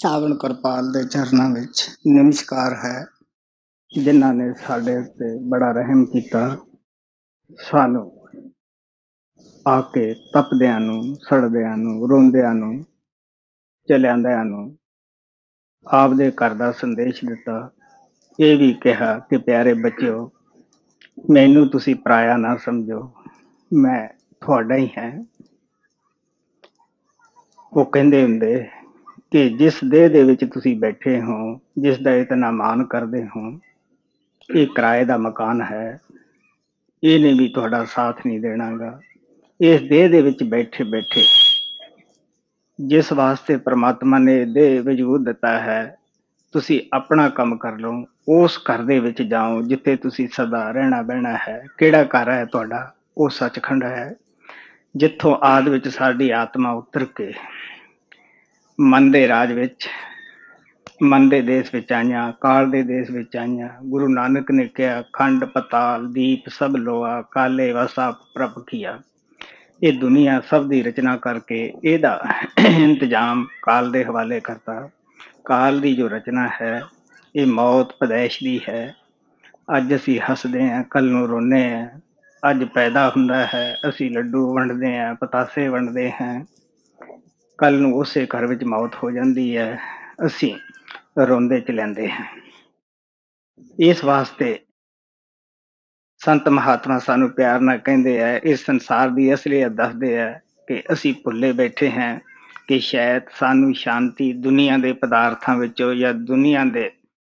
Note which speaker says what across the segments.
Speaker 1: ਸਾਵਣ ਕਿਰਪਾਲ ਦੇ ਚਰਨਾਂ ਵਿੱਚ ਨਮਸਕਾਰ ਹੈ, ਜਿਨ੍ਹਾਂ ਨੇ ਸਾਡੇ ਉੱਤੇ ਬੜਾ ਰਹਿਮ ਕੀਤਾ। ਸਾਨੂੰ ਆ ਕੇ ਤਪਦਿਆਂ ਨੂੰ, ਸੜਦਿਆਂ ਨੂੰ, ਰੋਂਦਿਆਂ ਨੂੰ, ਚਲਿਆਂਦਿਆਂ ਨੂੰ ਆਪਦੇ ਘਰ ਦਾ ਸੰਦੇਸ਼ ਦਿੱਤਾ। ਇਹ ਵੀ ਕਿਹਾ ਕਿ ਪਿਆਰੇ ਬੱਚਿਓ, ਮੈਨੂੰ ਤੁਸੀਂ ਪਰਾਇਆ ਨਾ ਸਮਝੋ, ਮੈਂ ਤੁਹਾਡਾ ਹੀ ਹਾਂ। ਉਹ ਕਹਿੰਦੇ ਹੁੰਦੇ ਕਿ ਜਿਸ ਦੇਹ ਦੇ ਵਿੱਚ ਤੁਸੀਂ ਬੈਠੇ ਹੋ, ਜਿਸ ਦਾ ਇਤਨਾ ਮਾਣ ਕਰਦੇ ਹੋ, ਇਹ ਕਿਰਾਏ ਦਾ ਮਕਾਨ ਹੈ। ਇਹਨੇ ਵੀ ਤੁਹਾਡਾ ਸਾਥ ਨਹੀਂ ਦੇਣਾਗਾ। ਇਸ ਦੇਹ ਦੇ ਵਿੱਚ ਬੈਠੇ ਬੈਠੇ ਜਿਸ ਵਾਸਤੇ ਪ੍ਰਮਾਤਮਾ ਨੇ ਦੇਹ ਵਜੂਦ ਦਿੱਤਾ ਹੈ, ਤੁਸੀਂ ਆਪਣਾ ਕੰਮ ਕਰ ਲਓ। ਉਸ ਘਰ ਦੇ ਵਿੱਚ ਜਾਓ ਜਿੱਥੇ ਤੁਸੀਂ ਸਦਾ ਰਹਿਣਾ ਬਹਿਣਾ ਹੈ। ਕਿਹੜਾ ਘਰ ਹੈ ਤੁਹਾਡਾ? ਉਹ ਸੱਚਖੰਡ ਹੈ, ਜਿੱਥੋਂ ਆਦਿ ਵਿੱਚ ਸਾਡੀ ਆਤਮਾ ਉਤਰ ਕੇ ਮਨ ਦੇ ਰਾਜ ਵਿੱਚ, ਮਨ ਦੇ ਦੇਸ਼ ਵਿੱਚ ਆਈਆਂ, ਕਾਲ ਦੇ ਦੇਸ਼ ਵਿੱਚ ਆਈਆਂ। ਗੁਰੂ ਨਾਨਕ ਨੇ ਕਿਹਾ, ਖੰਡ ਪਤਾਲ ਦੀਪ ਸਭ ਲੋਆ, ਕਾਲੇ ਵਸਾ ਪ੍ਰਭ ਕੀਆ। ਇਹ ਦੁਨੀਆ ਸਭ ਦੀ ਰਚਨਾ ਕਰਕੇ ਇਹਦਾ ਇੰਤਜ਼ਾਮ ਕਾਲ ਦੇ ਹਵਾਲੇ ਕਰਤਾ। ਕਾਲ ਦੀ ਜੋ ਰਚਨਾ ਹੈ, ਇਹ ਮੌਤ ਪੈਦਾਇਸ਼ ਦੀ ਹੈ। ਅੱਜ ਅਸੀਂ ਹੱਸਦੇ ਹਾਂ, ਕੱਲ੍ਹ ਨੂੰ ਰੋਂਦੇ ਹਾਂ। ਅੱਜ ਪੈਦਾ ਹੁੰਦਾ ਹੈ, ਅਸੀਂ ਲੱਡੂ ਵੰਡਦੇ ਹਾਂ, ਪਤਾਸੇ ਵੰਡਦੇ ਹਾਂ। ਕੱਲ੍ਹ ਨੂੰ ਉਸੇ ਘਰ ਵਿੱਚ ਮੌਤ ਹੋ ਜਾਂਦੀ ਹੈ, ਅਸੀਂ ਰੋਂਦੇ ਚਲਾਉਂਦੇ ਹਾਂ। ਇਸ ਵਾਸਤੇ ਸੰਤ ਮਹਾਤਮਾ ਸਾਨੂੰ ਪਿਆਰ ਨਾਲ ਕਹਿੰਦੇ ਹੈ, ਇਸ ਸੰਸਾਰ ਦੀ ਅਸਲੀਅਤ ਦੱਸਦੇ ਹੈ ਕਿ ਅਸੀਂ ਭੁੱਲੇ ਬੈਠੇ ਹਾਂ ਕਿ ਸ਼ਾਇਦ ਸਾਨੂੰ ਸ਼ਾਂਤੀ ਦੁਨੀਆ ਦੇ ਪਦਾਰਥਾਂ ਵਿੱਚੋਂ ਜਾਂ ਦੁਨੀਆ ਦੇ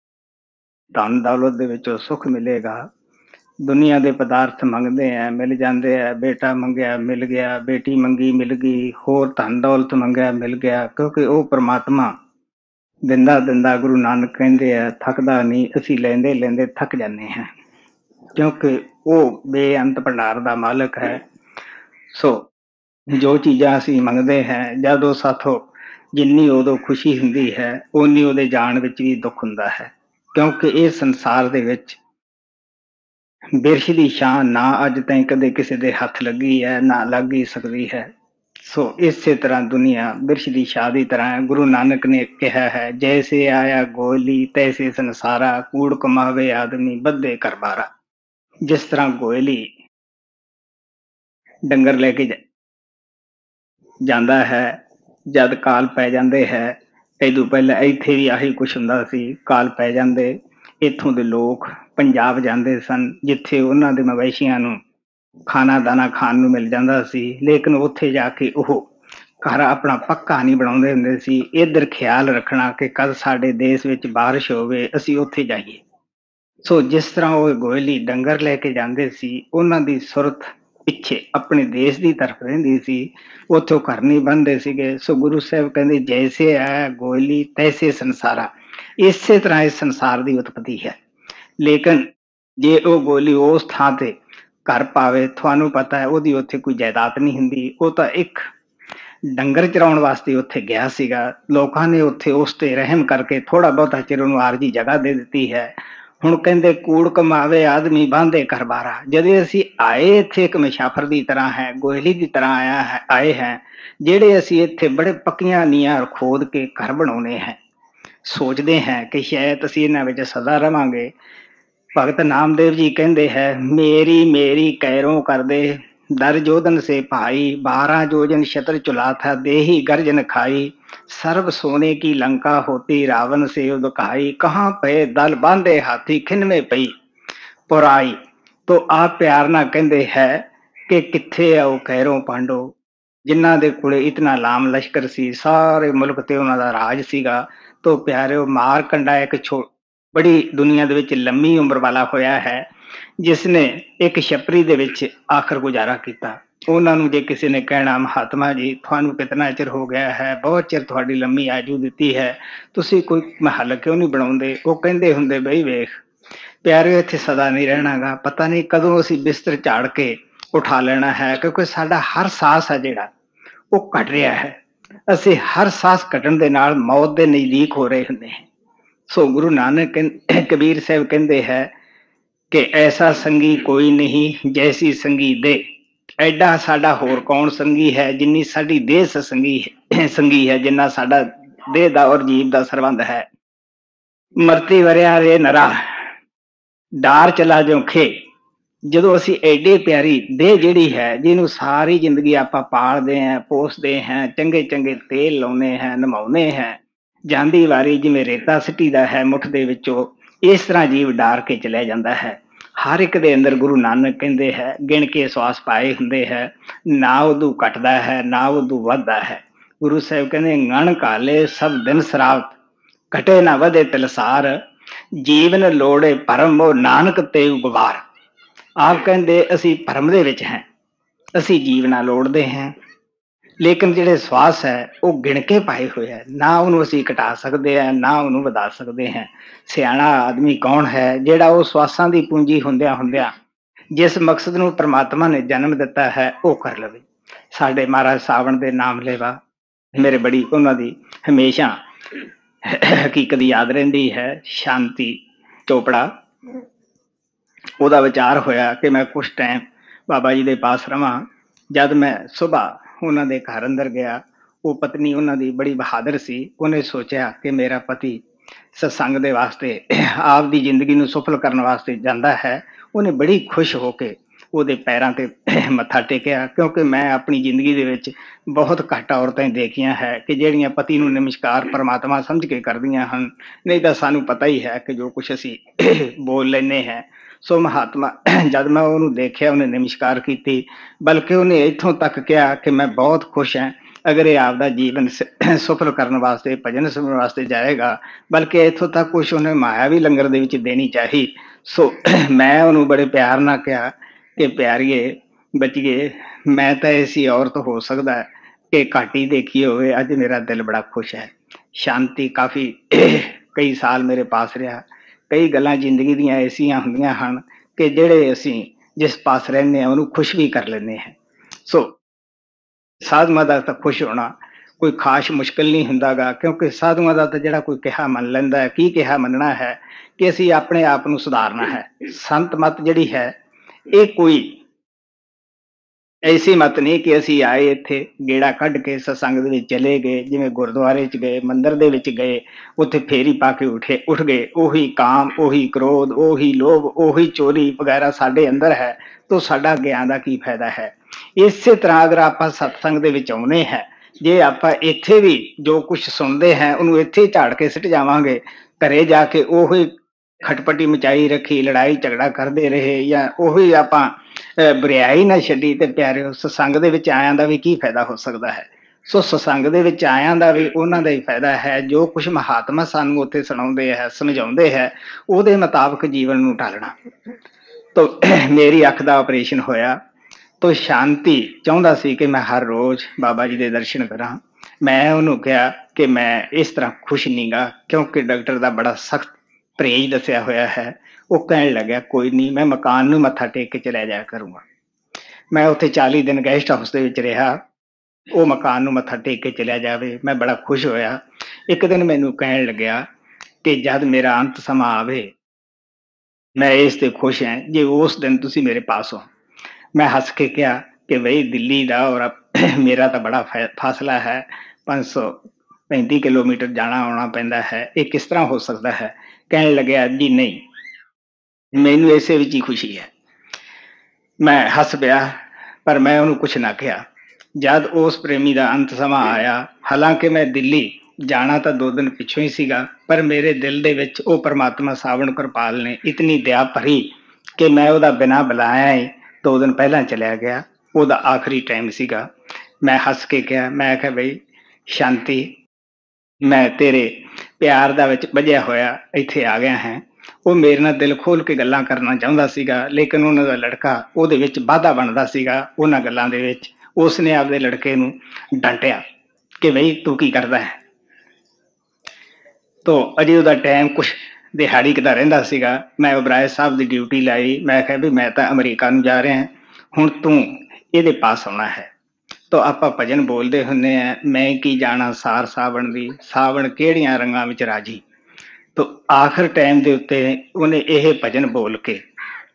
Speaker 1: ਧਨ ਦੌਲਤ ਦੇ ਵਿੱਚੋਂ ਸੁੱਖ ਮਿਲੇਗਾ। ਦੁਨੀਆ ਦੇ ਪਦਾਰਥ ਮੰਗਦੇ ਹੈ, ਮਿਲ ਜਾਂਦੇ ਹੈ। ਬੇਟਾ ਮੰਗਿਆ ਮਿਲ ਗਿਆ, ਬੇਟੀ ਮੰਗੀ ਮਿਲ ਗਈ, ਹੋਰ ਧਨ ਦੌਲਤ ਮੰਗਿਆ ਮਿਲ ਗਿਆ, ਕਿਉਂਕਿ ਉਹ ਪ੍ਰਮਾਤਮਾ ਦਿੰਦਾ ਦਿੰਦਾ, ਗੁਰੂ ਨਾਨਕ ਕਹਿੰਦੇ ਆ, ਥੱਕਦਾ ਨਹੀਂ। ਅਸੀਂ ਲੈਂਦੇ ਲੈਂਦੇ ਥੱਕ ਜਾਂਦੇ ਹਾਂ, ਕਿਉਂਕਿ ਉਹ ਬੇਅੰਤ ਭੰਡਾਰ ਦਾ ਮਾਲਕ ਹੈ। ਸੋ ਜੋ ਚੀਜ਼ਾਂ ਅਸੀਂ ਮੰਗਦੇ ਹਾਂ, ਜਦ ਉਹ ਸਾਥੋਂ ਜਿੰਨੀ ਉਦੋਂ ਖੁਸ਼ੀ ਹੁੰਦੀ ਹੈ, ਓਨੀ ਉਹਦੇ ਜਾਣ ਵਿੱਚ ਵੀ ਦੁੱਖ ਹੁੰਦਾ ਹੈ। ਕਿਉਂਕਿ ਇਹ ਸੰਸਾਰ ਦੇ ਵਿੱਚ ਬਿਰਸ਼ ਦੀ ਛਾਂ ਨਾ ਅੱਜ ਤਾਈਂ ਕਦੇ ਕਿਸੇ ਦੇ ਹੱਥ ਲੱਗੀ ਹੈ, ਨਾ ਲੱਗ ਹੀ ਸਕਦੀ ਹੈ। ਸੋ ਇਸੇ ਤਰ੍ਹਾਂ ਦੁਨੀਆ ਬਿਰਸ਼ ਦੀ ਛਾਂ ਦੀ ਤਰ੍ਹਾਂ ਹੈ। ਗੁਰੂ ਨਾਨਕ ਨੇ ਕਿਹਾ ਹੈ, ਜੈਸੇ ਆਇਆ ਗੋਇਲੀ ਤੈਸੇ ਸੰਸਾਰਾ, ਕੂੜ ਕਮਾਵੇ ਆਦਮੀ ਬੱਧੇ ਘਰ ਬਾਰਾ। ਜਿਸ ਤਰ੍ਹਾਂ ਗੋਇਲੀ ਡੰਗਰ ਲੈ ਕੇ ਜਾਂਦਾ ਹੈ, ਜਦ ਕਾਲ ਪੈ ਜਾਂਦੇ ਹੈ, ਇਹਦੋਂ ਪਹਿਲਾਂ ਇੱਥੇ ਵੀ ਆਹੀ ਕੁਛ ਹੁੰਦਾ ਸੀ। ਕਾਲ ਪੈ ਜਾਂਦੇ, ਇੱਥੋਂ ਦੇ ਲੋਕ ਪੰਜਾਬ ਜਾਂਦੇ ਸਨ, ਜਿੱਥੇ ਉਹਨਾਂ ਦੇ ਮਵੇਸ਼ੀਆਂ ਨੂੰ ਖਾਣਾ ਦਾਣਾ ਖਾਣ ਨੂੰ ਮਿਲ ਜਾਂਦਾ ਸੀ। ਲੇਕਿਨ ਉੱਥੇ ਜਾ ਕੇ ਉਹ ਘਰ ਆਪਣਾ ਪੱਕਾ ਨਹੀਂ ਬਣਾਉਂਦੇ ਹੁੰਦੇ ਸੀ। ਇੱਧਰ ਖਿਆਲ ਰੱਖਣਾ ਕਿ ਕਦ ਸਾਡੇ ਦੇਸ਼ ਵਿੱਚ ਬਾਰਿਸ਼ ਹੋਵੇ, ਅਸੀਂ ਉੱਥੇ ਜਾਈਏ। ਸੋ ਜਿਸ ਤਰ੍ਹਾਂ ਉਹ ਗੋਇਲੀ ਡੰਗਰ ਲੈ ਕੇ ਜਾਂਦੇ ਸੀ, ਉਹਨਾਂ ਦੀ ਸੁਰਤ ਪਿੱਛੇ ਆਪਣੇ ਦੇਸ਼ ਦੀ ਤਰਫ ਰਹਿੰਦੀ ਸੀ। ਉੱਥੋਂ ਘਰ ਨਹੀਂ ਬਣਦੇ ਸੀਗੇ। ਸੋ ਗੁਰੂ ਸਾਹਿਬ ਕਹਿੰਦੇ, ਜੈਸੇ ਹੈ ਗੋਇਲੀ ਤੈਸੇ ਸੰਸਾਰਾ। ਇਸੇ ਤਰ੍ਹਾਂ ਇਸ ਸੰਸਾਰ ਦੀ ਉਤਪਤੀ ਹੈ। ਲੇਕਿਨ ਜੇ ਉਹ ਗੋਇਲੀ ਉਸ ਥਾਂ ਤੇ ਘਰ ਪਾਵੇ, ਤੁਹਾਨੂੰ ਪਤਾ ਹੈ ਉਹਦੀ ਉੱਥੇ ਕੋਈ ਜਾਇਦਾਦ ਨਹੀਂ ਹੁੰਦੀ। ਉਹ ਤਾਂ ਇੱਕ ਡੰਗਰ ਚਰਾਉਣ ਵਾਸਤੇ ਉੱਥੇ ਗਿਆ ਸੀਗਾ। ਲੋਕਾਂ ਨੇ ਉੱਥੇ ਉਸ ਤੇ ਰਹਿਮ ਕਰਕੇ ਥੋੜ੍ਹਾ ਬਹੁਤਾ ਚਿਰ ਉਹਨੂੰ ਆਰਜੀ ਜਗ੍ਹਾ ਦੇ ਦਿੱਤੀ ਹੈ। ਹੁਣ ਕਹਿੰਦੇ, ਕੂੜ ਕਮਾਵੇ ਆਦਮੀ ਬਾਂਧੇ ਘਰ ਬਾਰਾ। ਜਦੋਂ ਅਸੀਂ ਆਏ ਇੱਥੇ ਇੱਕ ਮੁਸਾਫਰ ਦੀ ਤਰ੍ਹਾਂ ਹੈ, ਗੋਇਲੀ ਦੀ ਤਰ੍ਹਾਂ ਆਏ ਹੈ, ਜਿਹੜੇ ਅਸੀਂ ਇੱਥੇ ਬੜੇ ਪੱਕੀਆਂ ਨੀਆਂ ਖੋਦ ਕੇ ਘਰ ਬਣਾਉਣੇ ਹੈ। ਸੋਚਦੇ ਹਾਂ ਕਿ ਸ਼ਾਇਦ ਅਸੀਂ ਇਹਨਾਂ ਵਿੱਚ ਸਦਾ ਰਵਾਂਗੇ। ਭਗਤ ਨਾਮਦੇਵ ਜੀ ਕਹਿੰਦੇ ਹੈ, ਮੇਰੀ ਮੇਰੀ ਕੈਰੋਂ ਕਰਦੇ ਦਰ ਜੋਧਨ ਸੇ ਭਾਈ, 12 जोजन शत्र चुला था देही गर्जन खाई, सर्व सोने की लंका होती रावण से उदकाई, कहाँ पे दल बांधे हाथी खिन में पई पुराई। तो आप प्यार ना कहते है कि किथे है वो कैरों पांडो, जिन्हां दे कोले इतना लाम लश्कर सी, सारे मुल्क ते उन्हां दा राज सीगा। तो प्यारे मार कंडा एक बड़ी दुनिया दे विच लंबी उम्र वाला होया है, जिसने एक छपरी दे विच आखिर गुजारा किया। ਉਹਨਾਂ ਨੂੰ ਜੇ ਕਿਸੇ ਨੇ ਕਹਿਣਾ, ਮਹਾਤਮਾ ਜੀ ਤੁਹਾਨੂੰ ਕਿਤਨਾ ਚਿਰ ਹੋ ਗਿਆ ਹੈ, ਬਹੁਤ ਚਿਰ ਤੁਹਾਡੀ ਲੰਮੀ ਆਜੂ ਦਿੱਤੀ ਹੈ, ਤੁਸੀਂ ਕੋਈ ਮਹੱਲ ਕਿਉਂ ਨਹੀਂ ਬਣਾਉਂਦੇ? ਉਹ ਕਹਿੰਦੇ ਹੁੰਦੇ, ਬਈ ਵੇਖ ਪਿਆਰੇ, ਇੱਥੇ ਸਦਾ ਨਹੀਂ ਰਹਿਣਾਗਾ। ਪਤਾ ਨਹੀਂ ਕਦੋਂ ਅਸੀਂ ਬਿਸਤਰ ਝਾੜ ਕੇ ਉਠਾ ਲੈਣਾ ਹੈ, ਕਿਉਂਕਿ ਸਾਡਾ ਹਰ ਸਾਹ ਹੈ ਜਿਹੜਾ ਉਹ ਘਟ ਰਿਹਾ ਹੈ। ਅਸੀਂ ਹਰ ਸਾਹ ਘਟਣ ਦੇ ਨਾਲ ਮੌਤ ਦੇ ਨਜ਼ਦੀਕ ਹੋ ਰਹੇ ਹੁੰਦੇ ਹਾਂ। ਸੋ ਗੁਰੂ ਨਾਨਕ ਕਬੀਰ ਸਾਹਿਬ ਕਹਿੰਦੇ ਹੈ ਕਿ ਐਸਾ ਸੰਗੀ ਕੋਈ ਨਹੀਂ ਜੈਸੀ ਸੰਗੀ ਦੇ। ਐਡਾ ਸਾਡਾ ਹੋਰ ਕੌਣ ਸੰਗੀ ਹੈ ਜਿੰਨੀ ਸਾਡੀ ਦੇਹ ਸੰਗੀ ਹੈ, ਜਿੰਨਾ ਸਾਡਾ देह दा और जीव दा संबंध है। मरती वरिया रे नरा डार चला जो खे। ਜਦੋਂ ਅਸੀਂ ਐਡੀ ਪਿਆਰੀ ਦੇਹ ਜਿਹੜੀ ਹੈ, ਜਿਹਨੂੰ ਸਾਰੀ ਜ਼ਿੰਦਗੀ ਆਪਾਂ ਪਾਲਦੇ ਹਾਂ, ਪੋਸਦੇ ਹਾਂ, ਚੰਗੇ ਚੰਗੇ ਤੇਲ ਲਾਉਂਦੇ ਹਾਂ, ਨਮਾਉਂਦੇ ਹਾਂ, ਜਾਂਦੀ ਵਾਰੀ ਜਿਵੇਂ ਰੇਤਾ ਸਿੱਟੀਦਾ ਹੈ ਮੁੱਠ ਦੇ ਵਿੱਚੋਂ, ਇਸ ਤਰ੍ਹਾਂ ਜੀਵ ਡਾਰ ਕੇ ਚਲਿਆ ਜਾਂਦਾ ਹੈ। ਹਰ ਇੱਕ ਦੇ ਅੰਦਰ ਗੁਰੂ ਨਾਨਕ ਕਹਿੰਦੇ ਹੈ ਗਿਣ ਕੇ ਸਵਾਸ ਪਾਏ ਹੁੰਦੇ ਹੈ, ਨਾ ਉਦੋਂ ਘਟਦਾ ਹੈ ਨਾ ਉਦੋਂ ਵੱਧਦਾ ਹੈ। ਗੁਰੂ ਸਾਹਿਬ ਕਹਿੰਦੇ ngਣ ਘਾਲੇ ਸਭ ਦਿਨ ਸਰਾਵਤ, ਘਟੇ ਨਾ ਵਧੇ ਤਿਲਸਾਰ, ਜੀਵਨ ਲੋੜੇ ਭਰਮ ਉਹ ਨਾਨਕ ਤੇ ਉਗਵਾਰ। ਆਪ ਕਹਿੰਦੇ ਅਸੀਂ ਭਰਮ ਦੇ ਵਿੱਚ ਹੈ, ਅਸੀਂ ਜੀਵਨਾ ਲੋੜਦੇ ਹਾਂ, ਲੇਕਿਨ ਜਿਹੜੇ ਸਵਾਸ ਹੈ ਉਹ ਗਿਣ ਕੇ ਪਾਏ ਹੋਏ ਹੈ, ਨਾ ਉਹਨੂੰ ਅਸੀਂ ਘਟਾ ਸਕਦੇ ਹਾਂ ਨਾ ਉਹਨੂੰ ਵਧਾ ਸਕਦੇ ਹਾਂ। ਸਿਆਣਾ ਆਦਮੀ ਕੌਣ ਹੈ? ਜਿਹੜਾ ਉਹ ਸਵਾਸਾਂ ਦੀ ਪੂੰਜੀ ਹੁੰਦਿਆਂ ਹੁੰਦਿਆਂ ਜਿਸ ਮਕਸਦ ਨੂੰ ਪ੍ਰਮਾਤਮਾ ਨੇ ਜਨਮ ਦਿੱਤਾ ਹੈ ਉਹ ਕਰ ਲਵੇ। ਸਾਡੇ ਮਹਾਰਾਜ ਸਾਵਣ ਦੇ ਨਾਮ ਲੇਵਾ ਮੇਰੇ ਬੜੀ ਉਹਨਾਂ ਦੀ ਹਮੇਸ਼ਾ ਹਕੀਕਤ ਯਾਦ ਰਹਿੰਦੀ ਹੈ। ਸ਼ਾਂਤੀ ਚੋਪੜਾ, ਉਹਦਾ ਵਿਚਾਰ ਹੋਇਆ ਕਿ ਮੈਂ ਕੁਛ ਟਾਈਮ ਬਾਬਾ ਜੀ ਦੇ ਪਾਸ ਰਵਾਂ। ਜਦ ਮੈਂ ਸੁਬਾਹ ਉਹਨਾਂ ਦੇ ਘਰ ਅੰਦਰ ਗਿਆ, ਉਹ ਪਤਨੀ ਉਹਨਾਂ ਦੀ ਬੜੀ ਬਹਾਦਰ ਸੀ। ਉਹਨੇ ਸੋਚਿਆ ਕਿ ਮੇਰਾ ਪਤੀ ਸਤਸੰਗ ਦੇ ਵਾਸਤੇ ਆਪ ਦੀ ਜ਼ਿੰਦਗੀ ਨੂੰ ਸਫਲ ਕਰਨ ਵਾਸਤੇ ਜਾਂਦਾ ਹੈ। ਉਹਨੇ ਬੜੀ ਖੁਸ਼ ਹੋ ਕੇ ਉਹਦੇ ਪੈਰਾਂ ਤੇ ਮੱਥਾ ਟੇਕਿਆ, ਕਿਉਂਕਿ ਮੈਂ ਆਪਣੀ ਜ਼ਿੰਦਗੀ ਦੇ ਵਿੱਚ ਬਹੁਤ ਘੱਟ ਔਰਤਾਂ ਦੇਖੀਆਂ ਹੈ ਕਿ ਜਿਹੜੀਆਂ ਪਤੀ ਨੂੰ ਨਮਸਕਾਰ ਪਰਮਾਤਮਾ ਸਮਝ ਕੇ ਕਰਦੀਆਂ ਹਨ। ਨਹੀਂ ਤਾਂ ਸਾਨੂੰ ਪਤਾ ਹੀ ਹੈ ਕਿ ਜੋ ਕੁਛ ਅਸੀਂ ਬੋਲ ਲੈਂਦੇ ਹਾਂ। ਸੋ ਮਹਾਤਮਾ ਜਦ ਮੈਂ ਉਹਨੂੰ ਦੇਖਿਆ, ਉਹਨੇ ਨਮਸਕਾਰ ਕੀਤੀ, ਬਲਕਿ ਉਹਨੇ ਇੱਥੋਂ ਤੱਕ ਕਿਹਾ ਕਿ ਮੈਂ ਬਹੁਤ ਖੁਸ਼ ਹਾਂ ਅਗਰ ਇਹ ਆਪਦਾ ਜੀਵਨ ਸਫਲ ਕਰਨ ਵਾਸਤੇ ਭਜਨ ਸੁਣਨ ਵਾਸਤੇ ਜਾਏਗਾ, ਬਲਕਿ ਇੱਥੋਂ ਤੱਕ ਕੁਛ ਉਹਨੇ ਮਾਇਆ ਵੀ ਲੰਗਰ ਦੇ ਵਿੱਚ ਦੇਣੀ ਚਾਹੀ। ਸੋ ਮੈਂ ਉਹਨੂੰ ਬੜੇ ਪਿਆਰ ਨਾਲ ਕਿਹਾ ਕਿ ਪਿਆਰੀਏ ਬੱਚੀਏ, ਮੈਂ ਤਾਂ ਐਸੀ ਔਰਤ ਹੋ ਸਕਦਾ ਕਿ ਘੱਟ ਹੀ ਦੇਖੀ ਹੋਵੇ, ਅੱਜ ਮੇਰਾ ਦਿਲ ਬੜਾ ਖੁਸ਼ ਹੈ। ਸ਼ਾਂਤੀ ਕਾਫੀ ਕਈ ਸਾਲ ਮੇਰੇ ਪਾਸ ਰਿਹਾ। ਕਈ ਗੱਲਾਂ ਜ਼ਿੰਦਗੀ ਦੀਆਂ ਐਸੀਆਂ ਹੁੰਦੀਆਂ ਹਨ ਕਿ ਜਿਹੜੇ ਅਸੀਂ ਜਿਸ ਪਾਸ ਰਹਿੰਦੇ ਹਾਂ ਉਹਨੂੰ ਖੁਸ਼ ਵੀ ਕਰ ਲੈਂਦੇ ਹਾਂ। ਸੋ ਸਾਧੂਆਂ ਦਾ ਤਾਂ ਖੁਸ਼ ਹੋਣਾ ਕੋਈ ਖਾਸ ਮੁਸ਼ਕਿਲ ਨਹੀਂ ਹੁੰਦਾ ਗਾ, ਕਿਉਂਕਿ ਸਾਧੂਆਂ ਦਾ ਤਾਂ ਜਿਹੜਾ ਕੋਈ ਕਿਹਾ ਮੰਨ ਲੈਂਦਾ ਹੈ। ਕੀ ਕਿਹਾ ਮੰਨਣਾ ਹੈ ਕਿ ਅਸੀਂ ਆਪਣੇ ਆਪ ਨੂੰ ਸੁਧਾਰਨਾ ਹੈ। ਸੰਤ ਮਤ ਜਿਹੜੀ ਹੈ ਇਹ ਕੋਈ ਐਸੀ ਮਤ ਨਹੀਂ ਕਿ ਅਸੀਂ ਆਏ ਇੱਥੇ ਗੇੜਾ ਕੱਢ ਕੇ ਸਤਸੰਗ ਦੇ ਵਿੱਚ ਚਲੇ ਗਏ, ਜਿਵੇਂ ਗੁਰਦੁਆਰੇ 'ਚ ਗਏ, ਮੰਦਿਰ ਦੇ ਵਿੱਚ ਗਏ, ਉੱਥੇ ਫੇਰੀ ਪਾ ਕੇ ਉੱਠ ਗਏ। ਉਹੀ ਕਾਮ, ਉਹੀ ਕ੍ਰੋਧ, ਉਹੀ ਲੋਭ, ਉਹੀ ਚੋਰੀ ਵਗੈਰਾ ਸਾਡੇ ਅੰਦਰ ਹੈ, ਤਾਂ ਸਾਡਾ ਗਿਆਨ ਦਾ ਕੀ ਫਾਇਦਾ ਹੈ। ਇਸੇ ਤਰ੍ਹਾਂ ਅਗਰ ਆਪਾਂ ਸਤਸੰਗ ਦੇ ਵਿੱਚ ਆਉਣੇ ਹੈ, ਜੇ ਆਪਾਂ ਇੱਥੇ ਵੀ ਜੋ ਕੁਛ ਸੁਣਦੇ ਹੈ ਉਹਨੂੰ ਇੱਥੇ ਝਾੜ ਕੇ ਸਿੱਟ ਜਾਵਾਂਗੇ, ਘਰੇ ਜਾ ਕੇ ਉਹੀ ਖਟਪਟੀ ਮਚਾਈ ਰੱਖੀ, ਲੜਾਈ ਝਗੜਾ ਕਰਦੇ ਰਹੇ, ਜਾਂ ਉਹੀ ਆਪਾਂ ਬਰਿਆਈ ਨਾ ਛੱਡੀ, ਤੇ ਪਿਆਰਿਓ ਸਤਸੰਗ ਦੇ ਵਿੱਚ ਆਇਆਂ ਦਾ ਵੀ ਕੀ ਫਾਇਦਾ ਹੋ ਸਕਦਾ ਹੈ। ਸੋ ਸਤਸੰਗ ਦੇ ਵਿੱਚ ਆਇਆਂ ਦਾ ਵੀ ਉਹਨਾਂ ਦਾ ਹੀ ਫਾਇਦਾ ਹੈ। ਜੋ ਕੁਛ ਮਹਾਤਮਾ ਸਾਨੂੰ ਉੱਥੇ ਸੁਣਾਉਂਦੇ ਹੈ, ਸਮਝਾਉਂਦੇ ਹੈ, ਉਹਦੇ ਮੁਤਾਬਕ ਜੀਵਨ ਨੂੰ ਢਾਲਣਾ। ਤੋ ਮੇਰੀ ਅੱਖ ਦਾ ਆਪਰੇਸ਼ਨ ਹੋਇਆ ਤੋ ਸ਼ਾਂਤੀ ਚਾਹੁੰਦਾ ਸੀ ਕਿ ਮੈਂ ਹਰ ਰੋਜ਼ ਬਾਬਾ ਜੀ ਦੇ ਦਰਸ਼ਨ ਕਰਾਂ। ਮੈਂ ਉਹਨੂੰ ਕਿਹਾ ਕਿ ਮੈਂ ਇਸ ਤਰ੍ਹਾਂ ਖੁਸ਼ ਨਹੀਂ ਗਾ, ਕਿਉਂਕਿ ਡਾਕਟਰ ਦਾ ਬੜਾ ਸਖਤ ਪਰਹੇਜ਼ ਦੱਸਿਆ ਹੋਇਆ ਹੈ। ਉਹ ਕਹਿਣ ਲੱਗਿਆ ਕੋਈ ਨਹੀਂ, ਮੈਂ ਮਕਾਨ ਨੂੰ ਮੱਥਾ ਟੇਕ ਕੇ ਚਲਿਆ ਜਾਇਆ ਕਰੂੰਗਾ। ਮੈਂ ਉੱਥੇ 40 ਦਿਨ ਗੈਸਟ ਹਾਊਸ ਦੇ ਵਿੱਚ ਰਿਹਾ। ਉਹ ਮਕਾਨ ਨੂੰ ਮੱਥਾ ਟੇਕ ਕੇ ਚਲਿਆ ਜਾਵੇ, ਮੈਂ ਬੜਾ ਖੁਸ਼ ਹੋਇਆ। ਇੱਕ ਦਿਨ ਮੈਨੂੰ ਕਹਿਣ ਲੱਗਿਆ ਕਿ ਜਦ ਮੇਰਾ ਅੰਤ ਸਮਾਂ ਆਵੇ ਮੈਂ ਇਸ ਤੇ ਖੁਸ਼ ਹਾਂ ਜੇ ਉਸ ਦਿਨ ਤੁਸੀਂ ਮੇਰੇ ਪਾਸ ਹੋ। ਮੈਂ ਹੱਸ ਕੇ ਕਿਹਾ ਕਿ ਬਈ ਦਿੱਲੀ ਦਾ ਔਰ ਮੇਰਾ ਤਾਂ ਬੜਾ ਫਾਸਲਾ ਹੈ, 535 ਕਿਲੋਮੀਟਰ ਜਾਣਾ ਆਉਣਾ ਪੈਂਦਾ ਹੈ, ਇਹ ਕਿਸ ਤਰ੍ਹਾਂ ਹੋ ਸਕਦਾ ਹੈ। ਕਹਿਣ ਲੱਗਿਆ ਜੀ ਨਹੀਂ, ਮੈਨੂੰ ਇਸੇ ਵਿੱਚ ਹੀ ਖੁਸ਼ੀ ਹੈ। ਮੈਂ ਹੱਸ ਪਿਆ, ਪਰ ਮੈਂ ਉਹਨੂੰ ਕੁਛ ਨਾ ਕਿਹਾ। ਜਦ ਉਸ ਪ੍ਰੇਮੀ ਦਾ ਅੰਤ ਸਮਾਂ ਆਇਆ, ਹਾਲਾਂਕਿ ਮੈਂ ਦਿੱਲੀ ਜਾਣਾ ਤਾਂ 2 ਦਿਨ ਪਿੱਛੋਂ ਹੀ ਸੀਗਾ, ਪਰ ਮੇਰੇ ਦਿਲ ਦੇ ਵਿੱਚ ਉਹ ਪ੍ਰਮਾਤਮਾ ਸਾਵਣ ਕਿਰਪਾਲ ਨੇ ਇਤਨੀ ਦਇਆ ਭਰੀ ਕਿ ਮੈਂ ਉਹਦਾ ਬਿਨਾਂ ਬੁਲਾਇਆ ਹੀ 2 ਦਿਨ ਪਹਿਲਾਂ ਚਲਿਆ ਗਿਆ। ਉਹਦਾ ਆਖਰੀ ਟਾਈਮ ਸੀਗਾ। ਮੈਂ ਹੱਸ ਕੇ ਕਿਹਾ, ਮੈਂ ਕਿਹਾ ਬਈ ਸ਼ਾਂਤੀ, ਮੈਂ ਤੇਰੇ ਪਿਆਰ ਦਾ ਵਿੱਚ ਬੱਝਿਆ ਹੋਇਆ ਇੱਥੇ ਆ ਗਿਆ ਹੈ। ਉਹ ਮੇਰੇ ਨਾਲ ਦਿਲ ਖੋਲ ਕੇ ਗੱਲਾਂ ਕਰਨਾ ਚਾਹੁੰਦਾ ਸੀਗਾ, ਲੇਕਿਨ ਉਹਨਾਂ ਦਾ ਲੜਕਾ ਉਹਦੇ ਵਿੱਚ ਵਾਧਾ ਬਣਦਾ ਸੀਗਾ। ਉਹਨਾਂ ਗੱਲਾਂ ਦੇ ਵਿੱਚ ਉਸਨੇ ਆਪਦੇ ਲੜਕੇ ਨੂੰ ਡਾਂਟਿਆ ਕਿ ਬਈ ਤੂੰ ਕੀ ਕਰਦਾ ਹੈ। ਤੋ ਅਜੇ ਉਹਦਾ ਟਾਈਮ ਕੁਛ ਦਿਹਾੜੀ ਦਾ ਰਹਿੰਦਾ ਸੀਗਾ। ਮੈਂ ਉਬਰਾਏ ਸਾਹਿਬ ਦੀ ਡਿਊਟੀ ਲਾਈ। ਮੈਂ ਕਿਹਾ ਵੀ ਮੈਂ ਤਾਂ ਅਮਰੀਕਾ ਨੂੰ ਜਾ ਰਿਹਾ, ਹੁਣ ਤੂੰ ਇਹਦੇ ਪਾਸ ਆਉਣਾ ਹੈ। ਤੋ ਆਪਾਂ ਭਜਨ ਬੋਲਦੇ ਹੁੰਦੇ ਆ, ਮੈਂ ਕੀ ਜਾਣਾ ਸਾਰ ਸਾਵਣ ਦੀ, ਸਾਵਣ ਕਿਹੜੀਆਂ ਰੰਗਾਂ ਵਿੱਚ ਰਾਜੀ। ਤੋ ਆਖਰ ਟਾਈਮ ਦੇ ਉੱਤੇ ਉਹਨੇ ਇਹ ਭਜਨ ਬੋਲ ਕੇ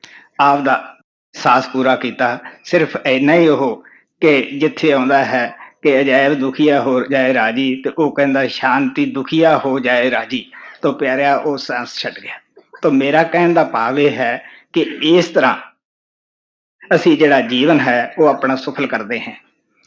Speaker 1: ਆਪਦਾ ਸਾਸ ਪੂਰਾ ਕੀਤਾ। ਸਿਰਫ ਇੰਨਾ ਹੀ ਉਹ ਕਿ ਜਿੱਥੇ ਆਉਂਦਾ ਹੈ कि अजैब दुखिया हो जाए राजी, तो वो कहता शांति दुखिया हो जाए राजी। तो प्यारिया वो सांस छट गया। तो मेरा कहने का भाव यह है कि इस तरह असी जिहड़ा जीवन है वो अपना सफल करते हैं,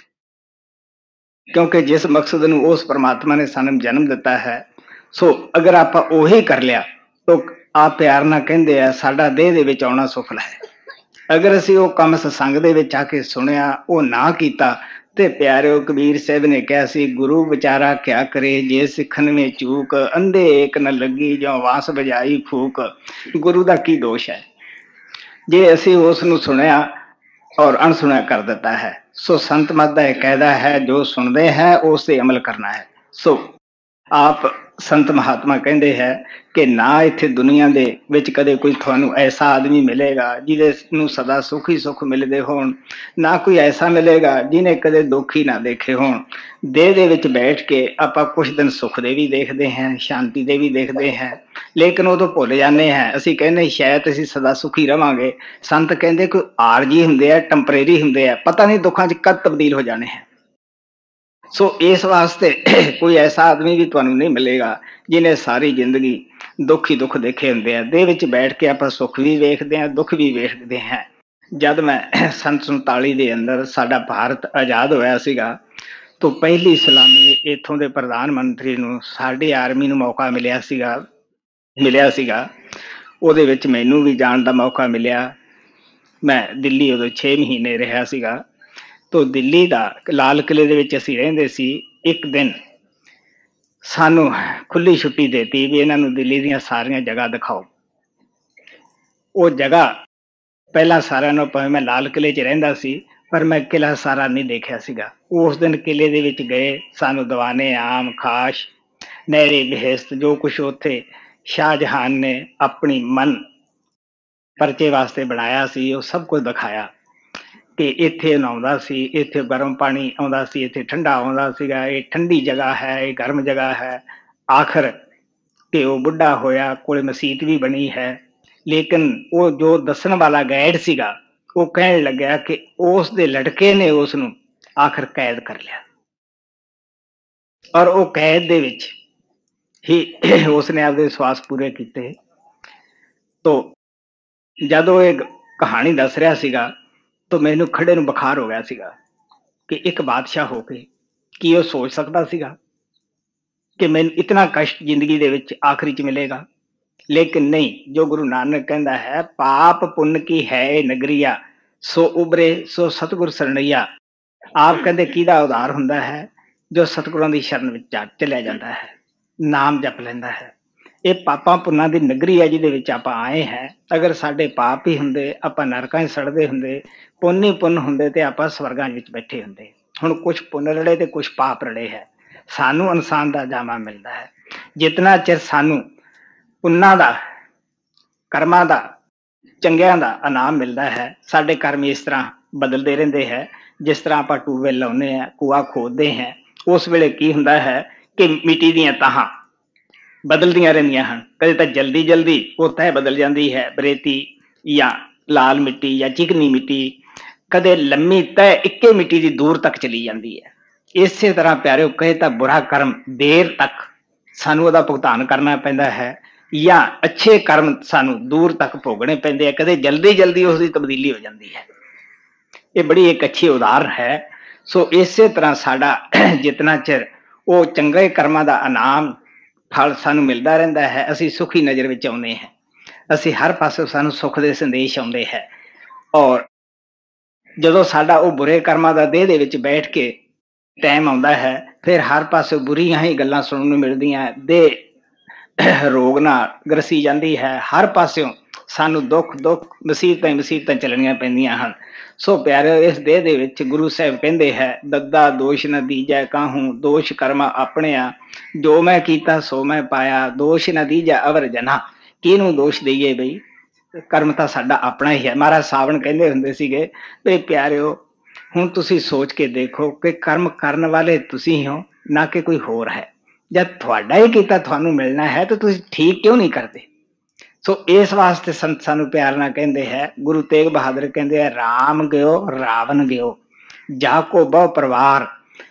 Speaker 1: क्योंकि जिस मकसद ਨੂੰ उस परमात्मा ने सानू जन्म दिता है, सो अगर आप ਉਹੀ कर लिया तो आप प्यार ਨਾਲ ਕਹਿੰਦੇ ਆ ਸਾਡਾ ਦੇਹ ਦੇ ਵਿੱਚ ਆਉਣਾ ਸੁਫਲ ਹੈ। अगर ਅਸੀਂ ਉਹ ਕੰਮ ਸਤਸੰਗ ਦੇ ਵਿੱਚ ਆ ਕੇ ਸੁਣਿਆ ਉਹ ਨਾ ਕੀਤਾ ਤੇ ਪਿਆਰਿਓ ਕਬੀਰ ਸਾਹਿਬ ਨੇ ਕਿਹਾ ਸੀ ਗੁਰੂ ਵਿਚਾਰਾ ਕਿਆ ਕਰੇ ਜੇ ਸਿੱਖਣ ਵਿੱਚ ਚੂਕ ਅੰਧੇ ਏਕ न ਲੱਗੀ ਜੋ ਵਾਸ ਬਜਾਈ ਫੂਕ। ਗੁਰੂ ਦਾ ਕੀ ਦੋਸ਼ ਹੈ ਜੇ ਅਸੀਂ ਉਸ ਨੂੰ ਸੁਣਿਆ और अनसुना कर देता है। सो संत मत का कहदा है जो सुनते हैं उस ते अमल करना है। सो आप संत महात्मा कहते हैं कि ना इत्थे दुनिया दे विच कदे कोई थानू ऐसा आदमी मिलेगा जिहदे नू सदा सुख ही सुख मिलदे होण, ना कोई ऐसा मिलेगा जिन्हें कदे दुख ही ना देखे होण। देह दे विच बैठ के आपां कुछ दिन सुख दे भी देखते हैं, शांति दे भी देखते हैं, लेकिन उदों भुल जाते हैं। असीं कहने शायद असीं सदा सुखी रवांगे। संत कहते कोई आरजी हुंदे आ, टैंपरेरी हुंदे आ, पता नहीं दुखां च कद तब्दील हो जाने हैं। सो इस वास्ते कोई ऐसा आदमी भी तुहानू नहीं मिलेगा जिन्हें सारी जिंदगी दुख ही दुख देखे होंगे हैं। देह विच बैठ के आप सुख भी वेखते हैं, दुख भी वेखते हैं। जब मैं सन 47 के अंदर साडा भारत आज़ाद होया सीगा तो पहली सलामी इत्थों के प्रधानमंत्री नू साडी आर्मी नू मौका मिलिया सीगा। उहदे विच मैनू भी जाण दा मौका मिलिया। मैं दिल्ली उदों 6 महीने रहा सीगा। तो दिल्ली का लाल किले दे विच असीं रहिंदे सी। एक दिन सानू खुली छुट्टी देती भी इन्हां नू दिल्ली दीयां सारियां जगह दिखाओ। वो जगह पहला सारिਆਂ नालों भावें मैं लाल किले च रहिंदा सी पर मैं किला सारा नहीं देखिया सीगा। उस दिन किले दे विच गए, सानू दीवाने आम खाश नहरी बेहस्त जो कुछ उत्थे शाहजहान ने अपनी मन परचे वास्ते बनाया सी वो सब कुछ दिखाया कि इत्थे नहाउंदा सी, इत्थे गर्म पानी आउंदा सी, इत्थे ठंडा आउंदा सीगा, ये ठंडी जगह है, ये गर्म जगह है। आखिर कि वो बुढ़ा होया कोल मसीत भी बनी है, लेकिन वो जो दसन वाला गाइड सीगा वो कहने लग्या कि उस दे लड़के ने उसनू आखिर कैद कर लिया और वो कैद दे विच ही उसने आपदे विश्वास पूरे कीते। तो जदों ये कहानी दस रहा सीगा तो मैनू खड़े नू बुखार हो गया सीगा कि एक बादशाह होके की वो सोच सकता सीगा कि मैनू इतना कष्ट जिंदगी दे विच आखिरी च मिलेगा। लेकिन नहीं, जो गुरु नानक कहता है पाप पुण्य की है नगरिया सो उबरे सो सतगुर सरनैया। आप कहते किहदा उधार हुंदा है जो सतगुरां दी शरण विच चलिया जाता है, नाम जप लैंदा है। ये पापां पुन्नां दी नगरी है जिहदे विच आपां आए हैं। अगर साडे पाप ही हुंदे आपां नरकां 'च सड़दे हुंदे, पुण्य ही पुण्य हुंदे ते आपां स्वर्गां विच बैठे हुंदे। हुण कुछ पुण्य रले ते कुछ पाप रले है, सानू इंसान दा जामा मिलदा है। जितना चिर सानू पुन्नां दा कर्मां दा चंगियां दा इनाम मिलदा है, साडे कर्म इस तरह बदलते रहंदे है। जिस तरह आपां ट्यूबवैल लाउने आ, कुआ खोदते हैं, उस वेले की हुंदा है कि मिट्टी दीयां ताहां बदलदियां रहिंदियां हन। कदे तां जल्दी जल्दी वो तह बदल जाती है, बरेती या लाल मिट्टी या चिकनी मिट्टी, कदे लम्मी तह इक्के मिट्टी की दूर तक चली जाती है। इस तरह प्यारे कहे तां बुरा कर्म देर तक सानू उहदा भुगतान करना पैंदा है या अच्छे कर्म सानू दूर तक भोगने पैंदे हैं, कदे जल्दी जल्दी उसकी तब्दीली हो जाती है। ये बड़ी एक अच्छी उदाहरण है। सो इस तरह साडा जितना चिर वो चंगे कर्मां दा इनाम फल सानू मिलता रहिंदा है, असीं सुखी नज़र विच आउंदे हैं, असीं हर पासों सानू सुख दे संदेश आउंदे है। और जदों साडा वो बुरे कर्मां दा देह दे विच बैठ के टाइम आउंदा है, फिर हर पासों बुरियां ही गल्लां सुणन नूं मिलदियां, देह रोग नाल ग्रसी जाती है, हर पासों सानू दुख दुख मुसीबतां मुसीबतां चलनियां पैंदियां हन। सो प्यारे इस देह दे विच गुरु साहब कहंदे है दद्दा दोष न दीजै काहूं दोष कर्मा अपने आ, जो मैं कीता सो मैं पाया दोष न दीजै अवर जना। किहनूं दोष दईए बई, कर्म तां साडा अपना ही है। महाराज सावण कहंदे हुंदे सीगे भी प्यारिओ हुण तुसीं सोच के देखो कि कर्म करन वाले तुसीं हो ना कि कोई होर है। जब तुहाडा ही कीता तुहानूं मिलना है तो तुसीं ठीक क्यों नहीं करदे। सो इस वास्ते संत सानू प्यार नाल कहंदे है, गुरु तेग बहादुर कहंदे है राम गयो रावण गयो जाको बहु परिवार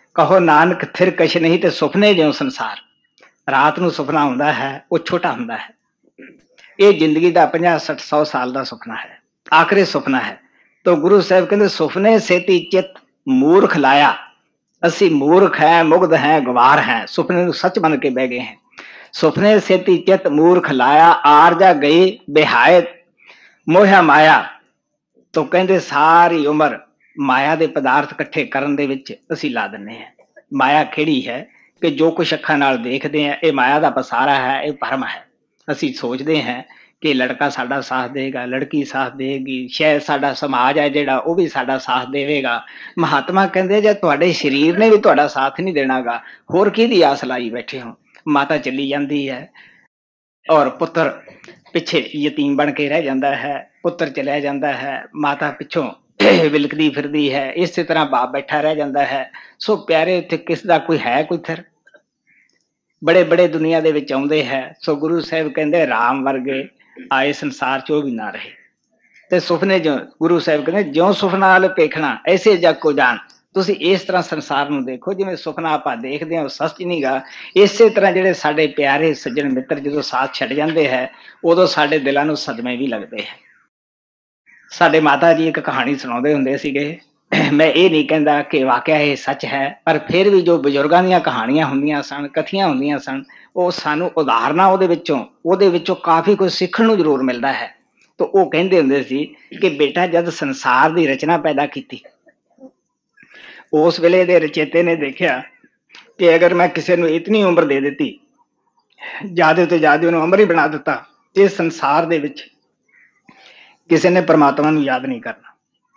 Speaker 1: कहो नानक थिर कछ नहीं ते सुपने ज्यों संसार। रात ਨੂੰ ਸੁਪਨਾ ਆਉਂਦਾ ਹੈ ਉਹ ਛੋਟਾ ਹੁੰਦਾ ਹੈ। ਇਹ ਜ਼ਿੰਦਗੀ ਦਾ 50 60 100 ਸਾਲ ਦਾ ਸੁਪਨਾ ਹੈ, ਆਖਰੀ ਸੁਪਨਾ ਹੈ। तो गुरु साहब कहते सुपने सेती चित मूर्ख लाया। असी मूर्ख हैं, मुग्ध हैं, गवार हैं, सुपने सच बन के बह गए हैं। सुपने सेती चित मूर्ख लाया, आरजा गई बेहायत मोहा माया। तो कहते सारी उम्र माया ਦੇ ਪਦਾਰਥ ਇਕੱਠੇ ਕਰਨ ਦੇ ਵਿੱਚ ਅਸੀਂ ਲਾ ਦਿੰਦੇ ਹਾਂ। ਮਾਇਆ ਕਿਹੜੀ ਹੈ ਕਿ ਜੋ ਕੁਛ ਅੱਖਾਂ ਨਾਲ ਦੇਖਦੇ ਹਾਂ ਇਹ ਮਾਇਆ ਦਾ ਪਸਾਰਾ ਹੈ, ਇਹ ਭਰਮ ਹੈ। ਅਸੀਂ ਸੋਚਦੇ ਹਾਂ ਕਿ ਲੜਕਾ ਸਾਡਾ ਸਾਥ ਦੇਗਾ, ਲੜਕੀ ਸਾਥ ਦੇਗੀ, ਸ਼ਾਇਦ ਸਾਡਾ ਸਮਾਜ ਹੈ ਜਿਹੜਾ ਉਹ ਵੀ ਸਾਡਾ ਸਾਥ ਦੇਵੇਗਾ। ਮਹਾਤਮਾ ਕਹਿੰਦੇ ਜੇ ਤੁਹਾਡੇ ਸਰੀਰ ਨੇ ਵੀ ਤੁਹਾਡਾ ਸਾਥ ਨਹੀਂ ਦੇਣਾਗਾ, ਹੋਰ ਕਿਹਦੀ ਆਸ ਲਾਈ ਬੈਠੇ ਹੋ। ਮਾਤਾ ਚਲੀ ਜਾਂਦੀ ਹੈ ਔਰ ਪੁੱਤਰ ਪਿੱਛੇ ਯਤੀਮ ਬਣ ਕੇ ਰਹਿ ਜਾਂਦਾ ਹੈ, ਪੁੱਤਰ ਚਲਿਆ ਜਾਂਦਾ ਹੈ, ਮਾਤਾ ਪਿੱਛੋਂ ਵਿਲਕਦੀ ਫਿਰਦੀ ਹੈ, ਇਸੇ ਤਰ੍ਹਾਂ ਬਾਪ ਬੈਠਾ ਰਹਿ ਜਾਂਦਾ ਹੈ। ਸੋ ਪਿਆਰੇ ਉੱਥੇ ਕਿਸ ਦਾ ਕੋਈ ਹੈ ਕੋਈ ਥਿਰ। ਬੜੇ ਬੜੇ ਦੁਨੀਆ ਦੇ ਵਿੱਚ ਆਉਂਦੇ ਹੈ। ਸੋ ਗੁਰੂ ਸਾਹਿਬ ਕਹਿੰਦੇ ਰਾਮ ਵਰਗੇ ਆਏ ਸੰਸਾਰ ਚ ਉਹ ਵੀ ਨਾ ਰਹੇ। ਤੇ ਸੁਪਨੇ ਜੋ ਗੁਰੂ ਸਾਹਿਬ ਕਹਿੰਦੇ ਜਿਉਂ ਸੁਪਨਾ ਲਪੇਖਣਾ ਐਸੇ ਜਗ ਕੋ ਜਾਣ। ਤੁਸੀਂ ਇਸ ਤਰ੍ਹਾਂ ਸੰਸਾਰ ਨੂੰ ਦੇਖੋ ਜਿਵੇਂ ਸੁਪਨਾ ਆਪਾਂ ਦੇਖਦੇ ਹਾਂ ਉਹ ਸੱਚ ਨਹੀਂ ਗਾ। ਇਸੇ ਤਰ੍ਹਾਂ ਜਿਹੜੇ ਸਾਡੇ ਪਿਆਰੇ ਸੱਜਣ ਮਿੱਤਰ ਜਦੋਂ ਸਾਥ ਛੱਡ ਜਾਂਦੇ ਹੈ ਉਦੋਂ ਸਾਡੇ ਦਿਲਾਂ ਨੂੰ ਸਦਮੇ ਵੀ ਲੱਗਦੇ ਹੈ। ਸਾਡੇ ਮਾਤਾ ਜੀ ਇੱਕ ਕਹਾਣੀ ਸੁਣਾਉਂਦੇ ਹੁੰਦੇ ਸੀਗੇ। ਮੈਂ ਇਹ ਨਹੀਂ ਕਹਿੰਦਾ ਕਿ ਵਾਕਿਆ ਇਹ ਸੱਚ ਹੈ, ਪਰ ਫਿਰ ਵੀ ਜੋ ਬਜ਼ੁਰਗਾਂ ਦੀਆਂ ਕਹਾਣੀਆਂ ਹੁੰਦੀਆਂ ਸਨ, ਕਥੀਆਂ ਹੁੰਦੀਆਂ ਸਨ, ਉਹ ਸਾਨੂੰ ਉਦਾਹਰਨਾਂ ਉਹਦੇ ਵਿੱਚੋਂ ਕਾਫੀ ਕੁਝ ਸਿੱਖਣ ਨੂੰ ਜ਼ਰੂਰ ਮਿਲਦਾ ਹੈ। ਤਾਂ ਉਹ ਕਹਿੰਦੇ ਹੁੰਦੇ ਸੀ ਕਿ ਬੇਟਾ ਜਦ ਸੰਸਾਰ ਦੀ ਰਚਨਾ ਪੈਦਾ ਕੀਤੀ ਉਸ ਵੇਲੇ ਦੇ ਰਚੇਤੇ ਨੇ ਦੇਖਿਆ ਕਿ ਅਗਰ ਮੈਂ ਕਿਸੇ ਨੂੰ ਇਤਨੀ ਉਮਰ ਦੇ ਦਿੱਤੀ, ਜ਼ਿਆਦਾ ਤੋਂ ਜ਼ਿਆਦਾ ਉਹਨੂੰ ਅਮਰ ਹੀ ਬਣਾ ਦਿੱਤਾ, ਤੇ ਸੰਸਾਰ ਦੇ ਵਿੱਚ ਕਿਸੇ ਨੇ परमात्मा ਨੂੰ याद नहीं करना।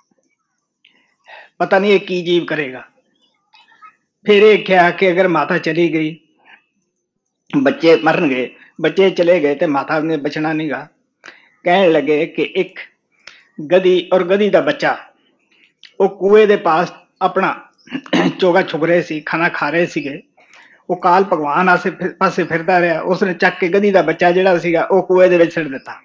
Speaker 1: पता नहीं ये की जीव करेगा। फिर ये क्या कि अगर माता चली गई, बच्चे मरन गए, बच्चे चले गए तो माता ने बचना नहीं गा। कहने लगे कि एक गधी और गधी का बच्चा वो कुएं दे पास अपना चोगा छुप रहे सी, खाना खा रहे सीगे। वो काल भगवान आसे पासे फिरदा रहा, उसने चक के गधी का बच्चा जिहड़ा सीगा वो कुएं दे विच सिट दिता।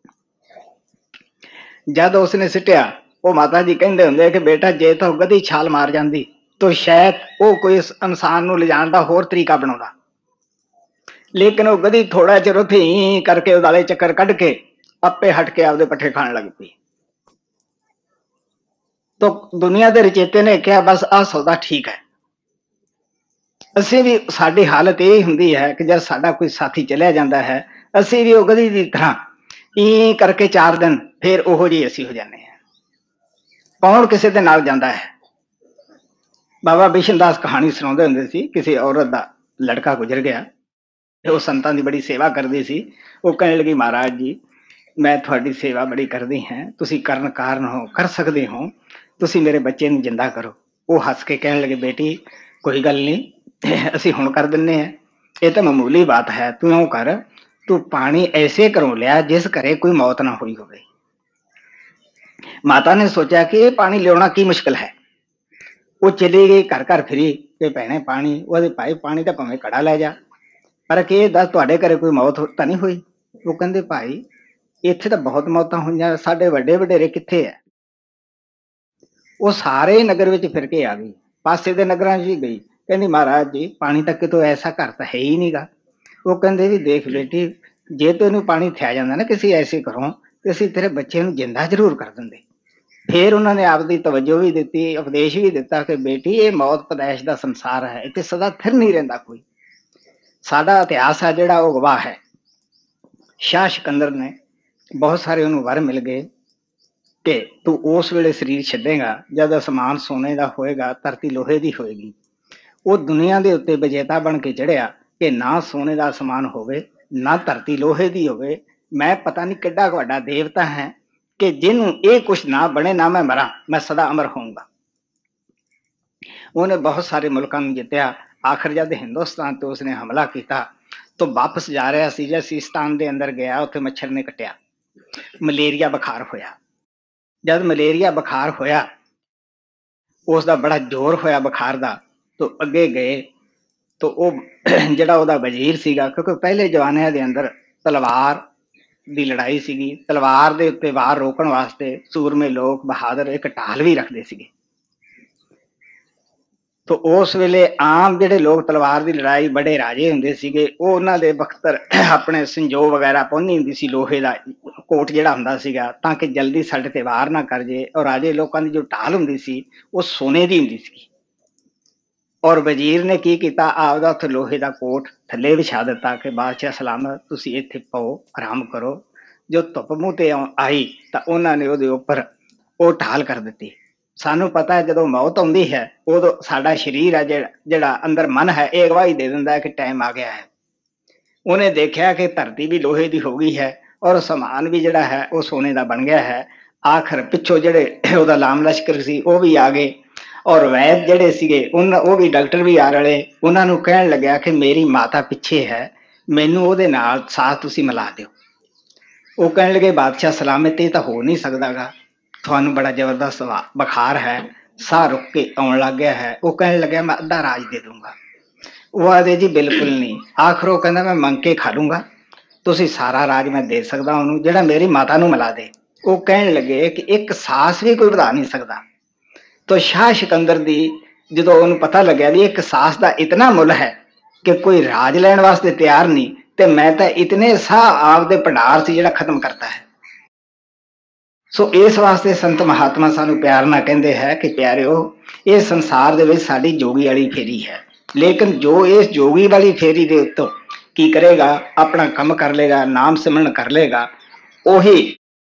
Speaker 1: जद उसने सिटिया वो माता जी कहते होंगे कि बेटा जे तो गधी छाल मार जाती तो शायद वो कोई इंसान को ले जाने का होर तरीका बनाता, लेकिन वो गधी थोड़ा चिर उत्थे ही करके उदाले चक्कर कढ़ के आपे हट के आपदे पट्ठे खाण लग पई। तो दुनिया के रचेते ने कहा बस आ सौदा ठीक है। असी भी साडी हालत यही हुंदी है कि जब साडा कोई साथी चलिया जाता है असी भी वो गधी की तरह ई करके 4 दिन फिर ओहो जी असी हो जाने हैं। कौन किसी के नाल जाता है। बाबा बिशन दास कहानी सुनाते होंगे सी, किसी औरत का लड़का गुजर गया, वो संतां की बड़ी सेवा करती सी। वो कहने लगी महाराज जी मैं थोड़ी सेवा बड़ी करती हैं, तुसी करन कारण हो, कर सकते हो, तुसी मेरे बच्चे नूं जिंदा करो। वो हस के कहने लगे बेटी कोई गल नहीं असी हुण कर दिन्ने हैं, ये तो मामूली बात है, तू यूं कर तू पानी ऐसे घरों लिया जिस घरे कोई मौत ना हुई होवे। माता ने सोचा कि ये पानी लियाना की मुश्किल है। वो चली गई घर घर फिरी कि भैने पानी, वो भाई पानी तो भावें घड़ा लै जा, पर कि दस तुहाडे घरे कोई मौत तो नहीं हुई। वो कहंदे भाई इत्थे तो बहुत मौतां होईयां, साडे वड्डे वडेरे कित्थे है। वो सारे नगर विच फिर के आ गई, पासे दे नगरां च गई, कहंदी महाराज जी पानी तक तो ऐसा घर तो है ही नहीं गा। वो कहंदे भी देख बेटी जे तेनू पानी थिया जांदा ना किसी ऐसे घरों ते असीं तेरे बच्चे नूं जिंदा जरूर कर दिंदे। फिर उन्होंने आपकी तवज्जो भी दी, उपदेश भी दिता कि बेटी ये मौत पैदाइश का संसार है, इत्थे सदा थिर नहीं रहिंदा कोई। साडा इतिहास है जिहड़ा वो गवाह है। शाह सिकंदर ने बहुत सारे उन्होंने वर मिल गए कि तू उस वेले शरीर छड्डेगा जब आसमान सोने का होएगा, धरती लोहे की होएगी। वो दुनिया के उत्ते विजेता बन के चढ़िया कि ना सोने का आसमान होवे ना धरती लोहे की होवे, मैं पता नहीं किड्डा वड्डा देवता है कि जिन्हों ये कुछ ना बने ना मैं मरा, मैं सदा अमर होऊंगा। उन्हें बहुत सारे मुल्कों में जितया। आखिर जब हिंदुस्तान तो उसने हमला किया तो वापस जा रहा सी, जब सिस्तान के अंदर गया उत्थे मच्छर ने कटिया, मलेरिया बुखार होया। जब मलेरिया बुखार होया उसका बड़ा जोर होया बुखार का, तो अगे गए तो वह जिहड़ा उहदा वजीर सीगा, क्योंकि पहले जमाने के अंदर तलवार की लड़ाई सीगी, तलवार के उत्ते वार रोकण वास्ते सूरमे लोग बहादुर एक ढाल भी रखते सीगे। तो उस वेले आम ਜਿਹੜੇ ਲੋਕ ਤਲਵਾਰ ਦੀ ਲੜਾਈ ਬੜੇ ਰਾਜੇ ਹੁੰਦੇ ਸੀਗੇ, ਉਹ ਉਹਨਾਂ ਦੇ ਬਖਤਰ ਆਪਣੇ ਸੰਜੋਗ ਵਗੈਰਾ ਪਾਉਂਦੀ ਹੁੰਦੀ ਸੀ, ਲੋਹੇ ਦਾ ਕੋਟ ਜਿਹੜਾ ਹੁੰਦਾ ਸੀਗਾ, ਤਾਂ ਕਿ ਜਲਦੀ ਸਾਡੇ ਤੇ ਵਾਰ ਨਾ ਕਰ ਜੇ। ਔਰ ਰਾਜੇ ਲੋਕਾਂ ਦੀ ਜੋ ਢਾਲ ਹੁੰਦੀ ਸੀ ਉਹ ਸੋਨੇ ਦੀ ਹੁੰਦੀ ਸੀ। ਔਰ ਵਜ਼ੀਰ ਨੇ ਕੀ ਕੀਤਾ, ਆਪਦਾ ਉੱਥੇ ਲੋਹੇ ਦਾ ਕੋਟ ਥੱਲੇ ਵਿਛਾ ਦਿੱਤਾ ਕਿ ਬਾਦਸ਼ਾਹ ਸਲਾਮਤ ਤੁਸੀਂ ਇੱਥੇ ਪਾਓ, ਆਰਾਮ ਕਰੋ। ਜੋ ਧੁੱਪ ਮੂੰਹ ਤੇ ਆਈ ਤਾਂ ਉਹਨਾਂ ਨੇ ਉਹਦੇ ਉੱਪਰ ਉਹ ਢਾਲ ਕਰ ਦਿੱਤੀ। ਸਾਨੂੰ ਪਤਾ ਹੈ ਜਦੋਂ ਮੌਤ ਆਉਂਦੀ ਹੈ ਉਦੋਂ ਸਾਡਾ ਸਰੀਰ ਹੈ ਜਿਹੜਾ ਅੰਦਰ ਮਨ ਹੈ ਇਹ ਗਵਾਹੀ ਦੇ ਦਿੰਦਾ ਹੈ ਕਿ ਟਾਈਮ ਆ ਗਿਆ ਹੈ। ਉਹਨੇ ਦੇਖਿਆ ਕਿ ਧਰਤੀ ਵੀ ਲੋਹੇ ਦੀ ਹੋ ਗਈ ਹੈ ਔਰ ਸਮਾਨ ਵੀ ਜਿਹੜਾ ਹੈ ਉਹ ਸੋਨੇ ਦਾ ਬਣ ਗਿਆ ਹੈ। ਆਖਰ ਪਿੱਛੋਂ ਜਿਹੜੇ ਉਹਦਾ ਲਾਮ ਲਸ਼ਕਰ ਸੀ ਉਹ ਵੀ ਆ ਗਏ ਔਰ ਵੈਦ ਜਿਹੜੇ ਸੀਗੇ ਉਹ ਵੀ ਡਾਕਟਰ ਵੀ ਆ ਰਲੇ। ਉਹਨਾਂ ਨੂੰ ਕਹਿਣ ਲੱਗਿਆ ਕਿ ਮੇਰੀ ਮਾਤਾ ਪਿੱਛੇ ਹੈ, ਮੈਨੂੰ ਉਹਦੇ ਨਾਲ ਸਾਥ ਤੁਸੀਂ ਮਿਲਾ ਦਿਓ। ਉਹ ਕਹਿਣ ਲੱਗੇ ਬਾਦਸ਼ਾਹ ਸਲਾਮਤ ਇਹ ਤਾਂ ਹੋ ਨਹੀਂ ਸਕਦਾਗਾ, ਤੁਹਾਨੂੰ ਬੜਾ ਜ਼ਬਰਦਸਤ ਬੁਖਾਰ ਹੈ, ਸਾਹ ਰੁਕ ਕੇ ਆਉਣ ਲੱਗ ਗਿਆ ਹੈ। ਉਹ ਕਹਿਣ ਲੱਗਿਆ ਮੈਂ ਅੱਧਾ ਰਾਜ ਦੇ ਦੂੰਗਾ। ਉਹ ਆਖਦੇ ਜੀ ਬਿਲਕੁਲ ਨਹੀਂ। ਆਖਰ ਉਹ ਕਹਿੰਦਾ ਮੈਂ ਮੰਗ ਕੇ ਖਾ ਲੂੰਗਾ, ਤੁਸੀਂ ਸਾਰਾ ਰਾਜ ਮੈਂ ਦੇ ਸਕਦਾ ਉਹਨੂੰ ਜਿਹੜਾ ਮੇਰੀ ਮਾਤਾ ਨੂੰ ਮਿਲਾ ਦੇ। ਉਹ ਕਹਿਣ ਲੱਗੇ ਕਿ ਇੱਕ ਸਾਸ ਵੀ ਕੋਈ ਵਧਾ ਨਹੀਂ ਸਕਦਾ। ਤਾਂ ਸ਼ਾਹ ਸਿਕੰਦਰ ਦੀ ਜਦੋਂ ਉਹਨੂੰ ਪਤਾ ਲੱਗਿਆ ਵੀ ਇੱਕ ਸਾਸ ਦਾ ਇਤਨਾ ਮੁੱਲ ਹੈ ਕਿ ਕੋਈ ਰਾਜ ਲੈਣ ਵਾਸਤੇ ਤਿਆਰ ਨਹੀਂ, ਤੇ ਮੈਂ ਤਾਂ ਇਤਨੇ ਸਾਹ ਆਪਦੇ ਭੰਡਾਰ ਸੀ ਜਿਹੜਾ ਖਤਮ ਕਰਤਾ ਹੈ। ਸੋ ਇਸ ਵਾਸਤੇ ਸੰਤ ਮਹਾਤਮਾ ਸਾਨੂੰ ਪਿਆਰ ਨਾਲ ਕਹਿੰਦੇ ਹੈ ਕਿ ਪਿਆਰਿਓ ਇਹ ਸੰਸਾਰ ਦੇ ਵਿੱਚ ਸਾਡੀ ਜੋਗੀ ਵਾਲੀ ਫੇਰੀ ਹੈ, ਲੇਕਿਨ ਜੋ ਇਸ ਜੋਗੀ ਵਾਲੀ ਫੇਰੀ ਦੇ ਉੱਤੋਂ ਕੀ ਕਰੇਗਾ, ਆਪਣਾ ਕੰਮ ਕਰ ਲੇਗਾ, ਨਾਮ ਸਿਮਰਨ ਕਰ ਲੇਗਾ, ਉਹੀ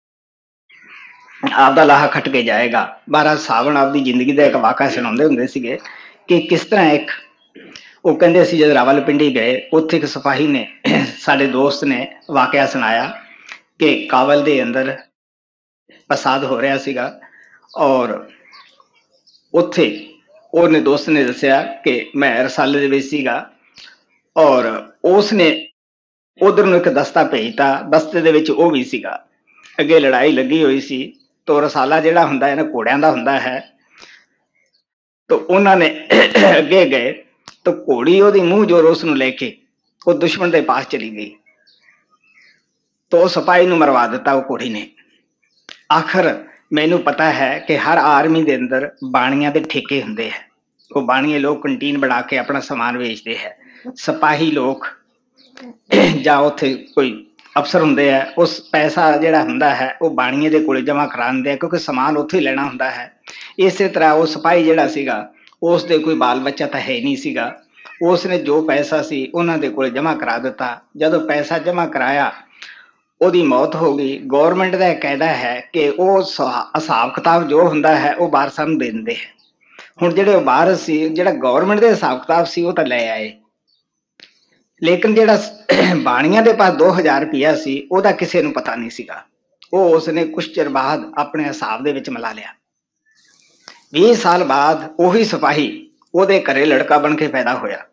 Speaker 1: ਆਪਦਾ ਲਾਹਾ ਖੱਟ ਕੇ ਜਾਏਗਾ। ਮਹਾਰਾਜ ਸਾਵਣ ਆਪਦੀ ਜ਼ਿੰਦਗੀ ਦਾ ਇੱਕ ਵਾਕਾ ਸੁਣਾਉਂਦੇ ਹੁੰਦੇ ਸੀਗੇ ਕਿ ਕਿਸ ਤਰ੍ਹਾਂ ਇੱਕ ਉਹ ਕਹਿੰਦੇ ਸੀ ਜਦ ਰਾਵਲਪਿੰਡੀ ਗਏ ਉੱਥੇ ਇੱਕ ਸਿਪਾਹੀ ਨੇ ਸਾਡੇ ਦੋਸਤ ਨੇ ਵਾਕਿਆ ਸੁਣਾਇਆ ਕਿ ਕਾਬਲ ਦੇ ਅੰਦਰ ਫਸਾਦ ਹੋ ਰਿਹਾ ਸੀਗਾ ਔਰ ਉੱਥੇ ਉਹਨੇ ਦੋਸਤ ਨੇ ਦੱਸਿਆ ਕਿ ਮੈਂ ਰਸਾਲੇ ਦੇ ਵਿੱਚ ਸੀਗਾ ਔਰ ਉਸ ਨੇ ਉਧਰ ਨੂੰ ਇੱਕ ਦਸਤਾ ਭੇਜਤਾ, ਦਸਤੇ ਦੇ ਵਿੱਚ ਉਹ ਵੀ ਸੀਗਾ। ਅੱਗੇ ਲੜਾਈ ਲੱਗੀ ਹੋਈ ਸੀ ਤੋ ਰਸਾਲਾ ਜਿਹੜਾ ਹੁੰਦਾ ਹੈ ਨਾ ਘੋੜਿਆਂ ਦਾ ਹੁੰਦਾ ਹੈ, ਤੋ ਉਹਨਾਂ ਨੇ ਅੱਗੇ ਗਏ ਤਾਂ ਘੋੜੀ ਉਹਦੀ ਮੂੰਹ ਜੋਰ ਉਸ ਨੂੰ ਲੈ ਕੇ ਉਹ ਦੁਸ਼ਮਣ ਦੇ ਪਾਸ ਚਲੀ ਗਈ ਤਾਂ ਉਹ ਸਿਪਾਹੀ ਨੂੰ ਮਰਵਾ ਦਿੱਤਾ ਉਹ ਘੋੜੀ ਨੇ। ਆਖਰ ਮੈਨੂੰ ਪਤਾ ਹੈ ਕਿ ਹਰ ਆਰਮੀ ਦੇ ਅੰਦਰ ਬਾਣੀਆਂ ਦੇ ਠੇਕੇ ਹੁੰਦੇ ਹੈ, ਉਹ ਬਾਣੀਏ ਲੋਕ ਕੰਟੀਨ ਬਣਾ ਕੇ ਆਪਣਾ ਸਮਾਨ ਵੇਚਦੇ ਹੈ। ਸਿਪਾਹੀ ਲੋਕ ਜਾਂ ਉੱਥੇ ਕੋਈ ਅਫਸਰ ਹੁੰਦੇ ਹੈ, ਉਸ ਪੈਸਾ ਜਿਹੜਾ ਹੁੰਦਾ ਹੈ ਉਹ ਬਾਣੀਏ ਦੇ ਕੋਲੇ ਜਮ੍ਹਾਂ ਕਰਾਉਂਦੇ ਆ ਕਿਉਂਕਿ ਸਮਾਨ ਉੱਥੇ ਹੀ ਲੈਣਾ ਹੁੰਦਾ ਹੈ। ਇਸੇ ਤਰ੍ਹਾਂ ਉਹ ਸਿਪਾਹੀ ਜਿਹੜਾ ਸੀਗਾ ਉਸ ਦੇ ਕੋਈ ਬਾਲ ਬੱਚਾ ਤਾਂ ਹੈ ਨਹੀਂ ਸੀਗਾ, ਉਸ ਨੇ ਜੋ ਪੈਸਾ ਸੀ ਉਹਨਾਂ ਦੇ ਕੋਲੇ ਜਮ੍ਹਾਂ ਕਰਾ ਦਿੱਤਾ। ਜਦੋਂ ਪੈਸਾ ਜਮ੍ਹਾਂ ਕਰਾਇਆ ਉਹਦੀ ਮੌਤ ਹੋ ਗਈ। ਗੌਰਮੈਂਟ ਦਾ ਕਾਇਦਾ ਹੈ ਕਿ ਉਹ ਹਿਸਾਬ ਕਿਤਾਬ ਜੋ ਹੁੰਦਾ ਹੈ ਉਹ ਵਾਰਸਾਂ ਨੂੰ ਦੇ ਦਿੰਦੇ ਹੈ। ਹੁਣ ਜਿਹੜੇ ਵਾਰਸ ਸੀ ਜਿਹੜਾ ਗੌਰਮੈਂਟ ਦੇ ਹਿਸਾਬ ਕਿਤਾਬ ਸੀ ਉਹ ਤਾਂ ਲੈ ਆਏ, ਲੇਕਿਨ ਜਿਹੜਾ ਬਾਣੀਆਂ ਦੇ ਪਾਸ 2000 ਰੁਪਇਆ ਸੀ ਉਹਦਾ ਕਿਸੇ ਨੂੰ ਪਤਾ ਨਹੀਂ ਸੀਗਾ। ਉਹ ਉਸਨੇ ਕੁਛ ਚਿਰ ਬਾਅਦ ਆਪਣੇ ਹਿਸਾਬ ਦੇ ਵਿੱਚ ਮਿਲਾ ਲਿਆ। 20 ਸਾਲ ਬਾਅਦ ਉਹੀ ਸਿਪਾਹੀ ਉਹਦੇ ਘਰੇ ਲੜਕਾ ਬਣ ਕੇ ਪੈਦਾ ਹੋਇਆ।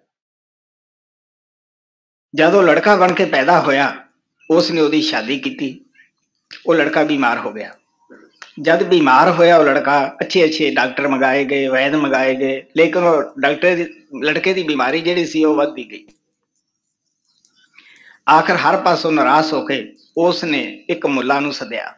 Speaker 1: ਜਦੋਂ ਲੜਕਾ ਬਣ ਕੇ ਪੈਦਾ ਹੋਇਆ ਉਸਨੇ ਉਹਦੀ ਸ਼ਾਦੀ ਕੀਤੀ। ਉਹ ਲੜਕਾ ਬਿਮਾਰ ਹੋ ਗਿਆ। ਜਦ ਬਿਮਾਰ ਹੋਇਆ ਉਹ ਲੜਕਾ ਅੱਛੇ ਡਾਕਟਰ ਮੰਗਾਏ ਗਏ, ਵੈਦ ਮੰਗਾਏ ਗਏ, ਲੇਕਿਨ ਉਹ ਲੜਕੇ ਦੀ ਬਿਮਾਰੀ ਜਿਹੜੀ ਸੀ ਉਹ ਵੱਧਦੀ ਗਈ। ਆਖਰ ਹਰ ਪਾਸੋਂ ਨਿਰਾਸ਼ ਹੋ ਕੇ ਉਸਨੇ ਇੱਕ ਮੁੱਲਾ ਨੂੰ ਸੱਦਿਆ।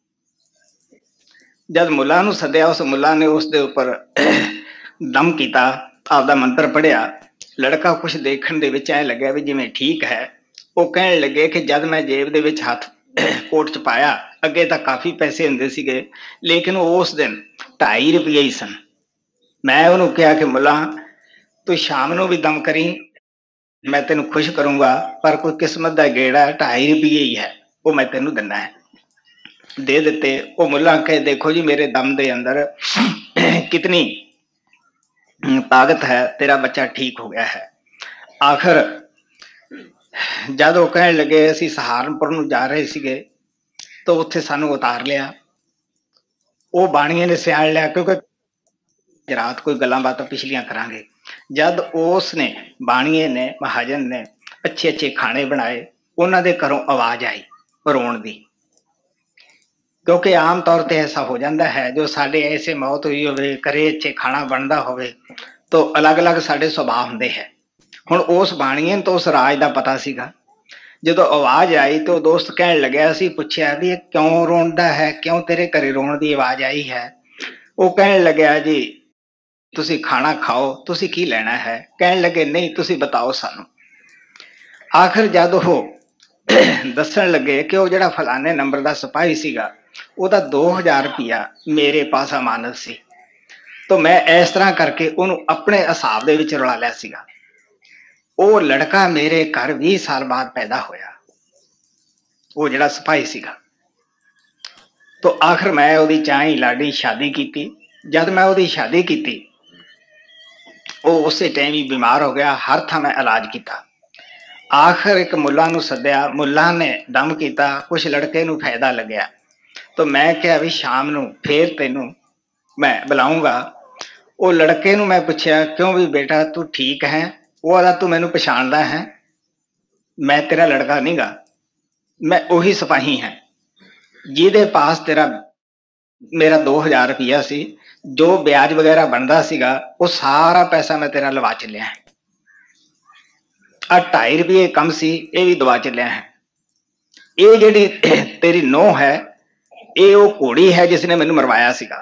Speaker 1: ਜਦ ਮੁੱਲਾ ਨੂੰ ਸੱਦਿਆ ਉਸ ਮੁੱਲਾ ਨੇ ਉਸ ਦੇ ਉੱਪਰ ਦਮ ਕੀਤਾ, ਆਪਦਾ ਮੰਤਰ ਪੜ੍ਹਿਆ। ਲੜਕਾ ਕੁਛ ਦੇਖਣ ਦੇ ਵਿੱਚ ਐ ਲੱਗਿਆ ਵੀ ਜਿਵੇਂ ਠੀਕ ਹੈ। ਉਹ ਕਹਿਣ ਲੱਗੇ ਕਿ ਜਦ ਮੈਂ ਜੇਬ ਦੇ ਵਿੱਚ ਹੱਥ ਕੋਟ ਚ ਪਾਇਆ, ਅੱਗੇ ਤਾਂ ਕਾਫੀ ਪੈਸੇ ਹੁੰਦੇ ਸੀਗੇ ਲੇਕਿਨ ਉਸ ਦਿਨ 2.5 ਰੁਪਏ ਹੀ ਸਨ। ਮੈਂ ਉਹਨੂੰ ਕਿਹਾ ਕਿ ਮੁੱਲਾ ਤੂੰ ਸ਼ਾਮ ਨੂੰ ਵੀ ਦਮ ਕਰੀ, ਮੈਂ ਤੈਨੂੰ ਖੁਸ਼ ਕਰੂੰਗਾ, ਪਰ ਕੋਈ ਕਿਸਮਤ ਦਾ ਗੇੜਾ 2.5 ਰੁਪਏ ਹੀ ਹੈ, ਉਹ ਮੈਂ ਤੈਨੂੰ ਦਿੰਦਾ ਹੈ। ਦੇ ਦਿੱਤੇ। ਉਹ ਮੁੱਲਾ ਕਹੇ ਦੇਖੋ ਜੀ ਮੇਰੇ ਦਮ ਦੇ ਅੰਦਰ ਕਿਤਨੀ ਤਾਕਤ ਹੈ, ਤੇਰਾ ਬੱਚਾ ਠੀਕ ਹੋ ਗਿਆ ਹੈ। ਆਖਰ ਜਦ ਉਹ ਕਹਿਣ ਲੱਗੇ ਅਸੀਂ ਸਹਾਰਨਪੁਰ ਨੂੰ ਜਾ ਰਹੇ ਸੀਗੇ ਤਾਂ ਉੱਥੇ ਸਾਨੂੰ ਉਤਾਰ ਲਿਆ। ਉਹ ਬਾਣੀਏ ਨੇ ਸਿਆਣ ਲਿਆ ਕਿਉਂਕਿ ਰਾਤ ਕੋਈ ਗੱਲਾਂ ਬਾਤਾਂ ਪਿਛਲੀਆਂ ਕਰਾਂਗੇ। ਜਦ ਉਸ ਨੇ ਬਾਣੀਏ ਨੇ ਮਹਾਜਨ ਨੇ ਅੱਛੇ ਖਾਣੇ ਬਣਾਏ, ਉਹਨਾਂ ਦੇ ਘਰੋਂ ਆਵਾਜ਼ ਆਈ ਰੋਣ ਦੀ, ਕਿਉਂਕਿ ਆਮ ਤੌਰ ਤੇ ਐਸਾ ਹੋ ਜਾਂਦਾ ਹੈ ਜੋ ਸਾਡੇ ਐਸੇ ਮੌਤ ਹੋਈ ਹੋਵੇ, ਘਰੇ ਅੱਛੇ ਖਾਣਾ ਬਣਦਾ ਹੋਵੇ ਤਾਂ ਅਲੱਗ-ਅਲੱਗ ਸਾਡੇ ਸੁਭਾਅ ਹੁੰਦੇ ਹੈ। ਹੁਣ ਉਸ ਬਾਣੀਏ ਨੂੰ ਤਾਂ ਉਸ ਰਾਜ ਦਾ ਪਤਾ ਸੀਗਾ। ਜਦੋਂ ਆਵਾਜ਼ ਆਈ ਤਾਂ ਉਹ ਦੋਸਤ ਕਹਿਣ ਲੱਗਿਆ, ਅਸੀਂ ਪੁੱਛਿਆ ਵੀ ਇਹ ਕਿਉਂ ਰੋਂਦਾ ਹੈ, ਕਿਉਂ ਤੇਰੇ ਘਰੇ ਰੋਣ ਦੀ ਆਵਾਜ਼ ਆਈ ਹੈ? ਉਹ ਕਹਿਣ ਲੱਗਿਆ ਜੀ तुसी खाना खाओ, तुसी की लेना है? कहन लगे नहीं तुसी बताओ सानू। आखिर जद वो दसन लगे कि वो जिहड़ा फलाने नंबर का सिपाही सीगा ਉਹਦਾ 2000 रुपया मेरे पास अमानत सी। तो मैं इस तरह करके ਉਹਨੂੰ ਆਪਣੇ ਹਿਸਾਬ ਦੇ ਵਿੱਚ ਰਲਾ ਲਿਆ ਸੀਗਾ। ਉਹ ਲੜਕਾ ਮੇਰੇ ਘਰ 20 ਸਾਲ ਬਾਅਦ ਪੈਦਾ ਹੋਇਆ, ਉਹ ਜਿਹੜਾ ਸਿਪਾਹੀ ਸੀਗਾ। तो आखिर मैं ਉਹਦੀ ਚਾਹੀ ਲਾਡੀ शादी की। जद मैं ਉਹਦੀ शादी की वो उस टाइम ही बीमार हो गया। हर था मैं इलाज किया। आखिर एक मुला नूं सद्या, मुला ने दम किया, कुछ लड़के नूं फायदा लग्या। तो मैं क्या भी शाम नूं फिर तेनू मैं बुलाऊंगा। वो लड़के नूं मैं पूछया क्यों भी बेटा तू ठीक है? वो आदा तू मैनू पछाणदा है? मैं तेरा लड़का नहीं गा, मैं उही सिपाही है जिहदे पास तेरा मेरा 2000 रुपया सी। जो ब्याज वगैरह बनता सीगा वो सारा पैसा मैं तेरा लवा चलिया है। 2.5 रुपये कम सी ये भी दवा चलिया है। ये जिहड़ी तेरी नूह है ये वो घोड़ी है जिसने मैनू मरवाया सीगा।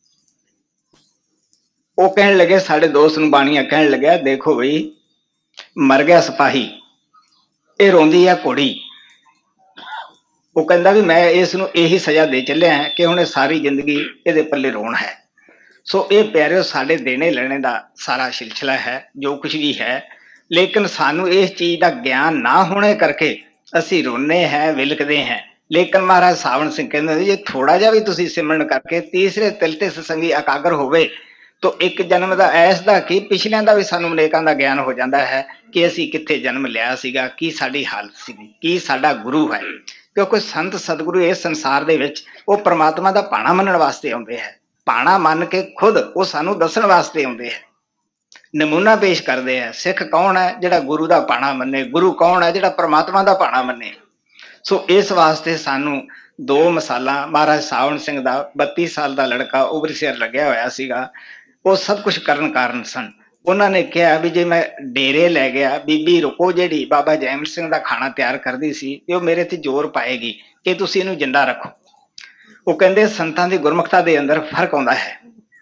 Speaker 1: वो कहने लगे साढ़े दोस्त नूं बाणिया कहने लगे देखो बई मर गया सिपाही, ये रोंदी है घोड़ी। वो कहता भी मैं इसनूं यही सजा दे चलिया है कि हुणे सारी जिंदगी ये पल्ले रोण है। सो ये प्यारे साढ़े देने लेने का सारा सिलसिला है जो कुछ भी है। लेकिन सानू इस चीज का ज्ञान ना होने करके असी रोने हैं, विलकते हैं। लेकिन महाराज सावण सिंह कहते जे थोड़ा जा भी तुसी सिमरन करके तीसरे तिल ते सत्संगी एकागर होवे तो एक जन्म का ऐसा कि पिछलियां का भी सानू अनेकां का ज्ञान हो जाता है कि असी कित्थे जन्म लिया सीगा, की साडी हालत सीगी, की साडा गुरु है। क्योंकि संत सतगुरु इस संसार दे विच वो परमात्मा का भाणा मनण वास्ते आउंदे है। भाणा मन के खुद वो सानू दसण वास्ते आउंदे है, नमूना पेश करते हैं। सिख कौन है जिहड़ा गुरु का भाणा मन्ने, गुरु कौन है जिहड़ा परमात्मा का भाणा मन्ने। सो इस वास्ते सानू दो मिसालां महाराज सावण सिंह का 32 साल का लड़का उभरी सिर लग्या होया सीगा, वो सब कुछ करन कारण सन। उन्होंने कहा भी जे मैं डेरे लै गया बीबी रुको जिहड़ी बाबा जैमल सिंह का खाना तैयार करती सी वो मेरे ते जोर पाएगी कि तुसीं इहनूं जिंदा रखो। वो कहंदे संतां दी गुरमुखता दे अंदर फर्क आउंदा है।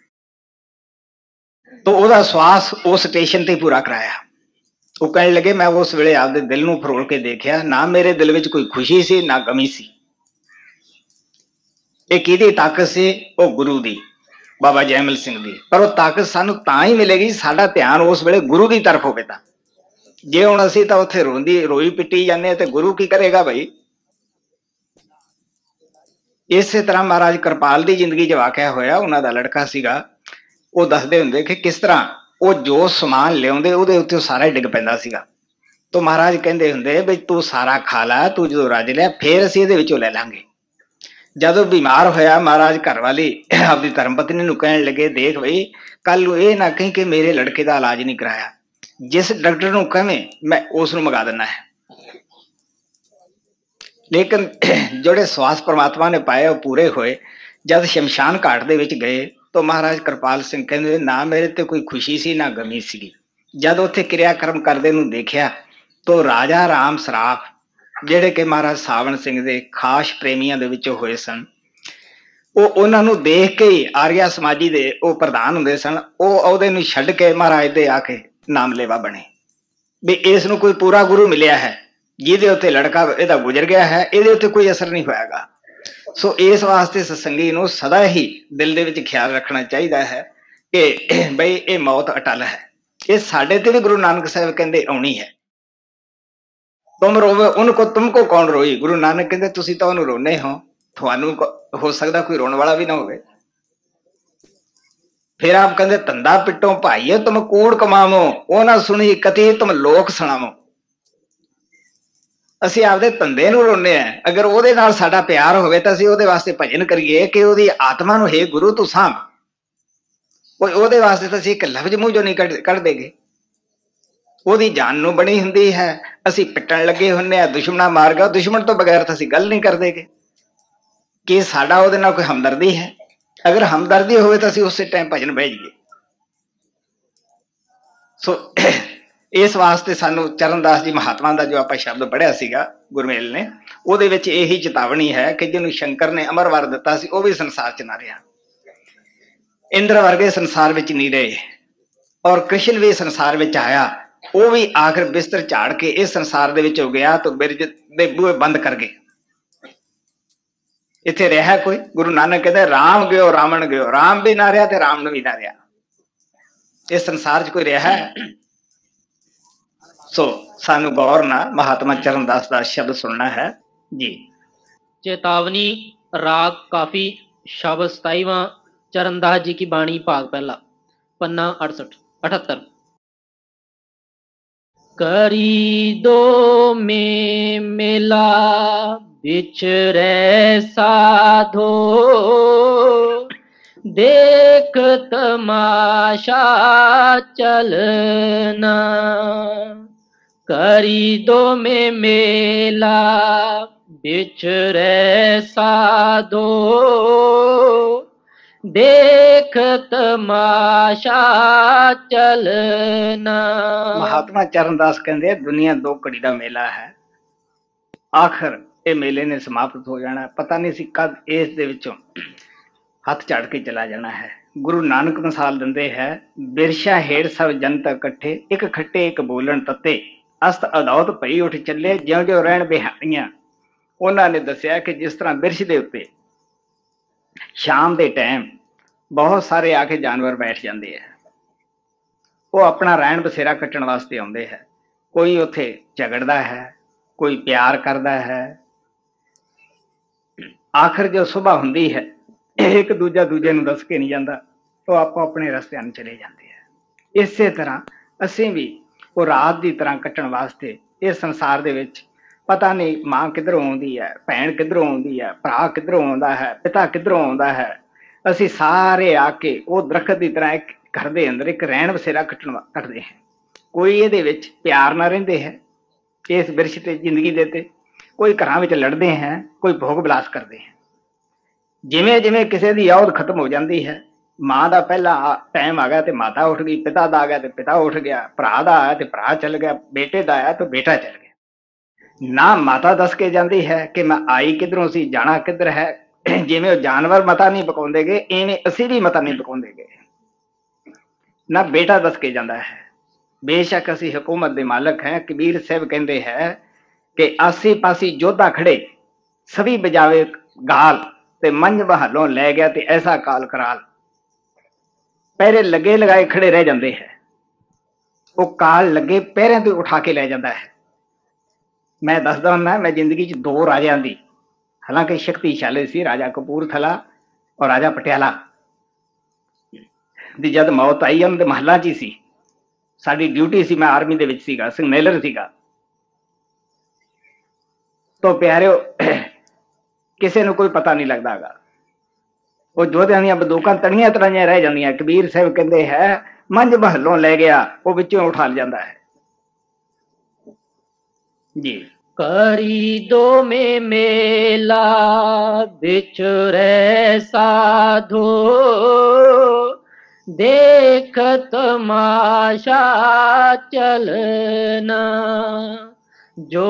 Speaker 1: तो वह श्वास उस स्टेशन ते पूरा कराया। वो कहने लगे मैं उस वेले आपदे दिल नूं फरोल के देखिया, ना मेरे दिल विच कोई खुशी सी ना गमी सी। ये किहदी ताकत सी? वो गुरु दी, बाबा जैमल सिंह दी। पर वो ताकत सानू तां ही मिलेगी साडा ध्यान उस वेले गुरु की तरफ होवे तां। जे हुण असीं तां उत्थे रोई पिटी जाने ते गुरु की करेगा भाई। इस तरह महाराज कृपाल की जिंदगी च वाकया होया। उन्हां दा लड़का सीगा, वो दसदे हुंदे कि किस तरह वो जो समान लियाउंदे उहदे उत्ते सारा ही डिग पैंदा सीगा। तो महाराज कहंदे हुंदे भी तू सारा खा ला, तू जो रज लिया फिर असीं इहदे विचों लै लांगे। जदों बीमार होया महाराज घर वाली अपनी धर्मपत्नी नूं कहण लगे देख बई कल नूं इह ना कहीं कि मेरे लड़के का इलाज नहीं कराया, जिस डॉक्टर नूं कहें मैं उस नूं मंगा दिंदा है। लेकिन जोड़े स्वास परमात्मा ने पाए वो पूरे होए। जब शमशान घाट दे विच गए तो महाराज कृपाल सिंह कहंदे ना मेरे ते कोई खुशी सी ना गमी सी। जद उत्थे क्रियाक्रम करदे नूं देखिया तो राजा राम सराफ जिहड़े कि महाराज सावण सिंह दे खास प्रेमियां दे विचों होए सन, वो उन्हां नूं देख के ही आर्या समाजी दे वो प्रधान हुंदे सन, वो अहुदे नूं छड्ड के महाराज दे आके नाम लेवा बने भी इस नूं कोई पूरा गुरु मिलिया है जिहदे उत्ते लड़का इहदा गुजर गया है, इहदे उत्ते कोई असर नहीं होएगा। सो इस वास्ते सत्संगी नूं सदा ही दिल दे विच ख्याल रखना चाहिए है कि बई ये मौत अटल है। ये साडे ते भी गुरु नानक साहब कहंदे आउणी है। तुम रोवे उनको तुमको कौन रोई। गुरु नानक कहते तुसी तो उन्होंने रोने हो, थानू हो सकता कोई रोने वाला भी ना हो। फिर आप कहते धंधा पिटो भाईयो तुम कूड़ कमावो, वो ना सुनी कति तुम लोक सुनावो। असी आपदे धंधे नूं रोने हैं। अगर ओहदे नाल साडा प्यार होवे तां असीं ओहदे वास्ते भजन करिए कि ओहदी आत्मा नूं हे गुरु तू सांभ। कोई ओहदे वास्ते तां असीं एक लफ्ज मूंह चों नहीं कढ देगे। ओहदी जान नूं बनी हुंदी है, असीं पिटण लगे हुंदे आ, दुश्मना मार गया, दुश्मन तो बगैर तां असीं गल नहीं कर देगे कि साडा ओहदे नाल कोई हमदर्दी है। अगर हमदर्दी होवे तां असीं उस टाइम भजन बह जाइए। सो इस वास्ते सानू चरणदास जी महात्मा का जो आप शब्द पढ़िया सीगा गुरमेल ने, ਉਹਦੇ ਵਿੱਚ यही चेतावनी है कि जिन्होंने शंकर ने अमर वर दिता सी, वो भी संसार च ना रहा। इंद्र वर्गे संसार विच नहीं रहे, और कृष्ण भी संसार में आया, वो भी आखिर बिस्तर झाड़ के इस संसार दे विच हो गया तो बिरज दे बूहे बंद कर गए। इत्थे रहा कोई? गुरु नानक कहते राम गयो रावण गयो, राम भी ना रहा ते राम भी ना रहा, इस संसार च कोई रहा है? सो सानू गौर ना महात्मा चरणदास का शब्द सुनना है जी।
Speaker 2: चेतावनी राग काफी शब्द 27वां चरणदास जी की बाणी भाग पहला पन्ना 78। करी दो में मिला बिछरे साधो, देख तमाशा चलना। करी दो में मेला बिछरे साधो, देख तमाशा चलना।
Speaker 1: महात्मा चरणदास कहते दुनिया दो घड़ी का मेला है, आखिर ये मेले ने समाप्त हो जाना, पता नहीं सी कद इस दे विचों हथ झाड़ के चला जाना है। गुरु नानक मिसाल दिंदे है, बिरशा हेड़ सब जनता इकट्ठे, एक खट्टे एक बोलन तत्ते, अस्त अदौत भई उठ चले, ज्यों ज्यों रहन बिहारियां। उन्होंने ने दसिया कि जिस तरह बिरश दे उत्ते शाम के टाइम बहुत सारे आके जानवर बैठ जाते हैं, वो अपना रहन बसेरा कट्टण वास्ते आते हैं। कोई उत्थे झगड़दा है, कोई प्यार करता है। आखिर जो सुबह हुंदी है, एक दूजा दूजे नूं दस के नहीं जाता, तो आपो अपने रस्ते चले जाते हैं। इस तरह असीं भी वो रात की तरह कट्टण वास्ते इस संसार दे विच पता नहीं मां किधरों आउंदी है, भैन किधरों आउंदी है, भरा किधरों आउंदा है, पिता किधरों आउंदा है। असीं सारे आके वो दरखत की तरह एक घर दे अंदर एक रहन बसेरा कट्टदे हैं। कोई इहदे विच प्यार ना रहिंदे है इस बिरछ ते जिंदगी दे ते, कोई घरां विच लड़दे हैं, कोई भोग विलास करते हैं। जिमें जिमें किसी की औध खत्म हो जाती है, मां का पहला टाइम आ गया तो माता उठ गई, पिता का आ गया तो पिता उठ गया, भरा का आया तो भरा चल गया, बेटे का आया तो बेटा चल गया। ना माता दस के जाती है कि मैं आई किधरों सी, जाना किधर है। जिमें जानवर मता नहीं पकाउंदे गए, इवें असीं भी मता नहीं पकाउंदे गए। ना बेटा दस के जाता है। बेशक असी हुकूमत के मालक हैं। कबीर साहब कहते हैं कि आसी पासी जोधा खड़े, सभी बजावे गाल, ते मंझ बहालों लै गया ते ऐसा काल कराल। पैरे लगे लगाए खड़े रह जाते हैं, वो काल लगे पैरों से उठा के लै जाता है। मैं दसदा हुंदा, मैं जिंदगी च दो राजियां दी, हालांकि शक्तिशाली सी, राजा कपूरथला और राजा पटियाला दी जद मौत आई उन्होंने महलों च ही सी। साडी ड्यूटी सी, मैं आर्मी दे विच सीगा, सिग्नलर सीगा। तो प्यारिओ किसी को कोई पता नहीं लगता गा, वो जोधियां दी बंदूकां तड़ियां तड़ाइयां रह जांदियां। कबीर साहब कहते हैं मंझ महलों लै गया, वो विचों उठा जाता है जी।
Speaker 2: करी दो में मेला बिछुरे साधो, देख तमाशा चलना। जो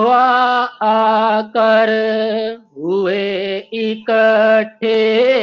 Speaker 2: आकर हुए इकट्ठे,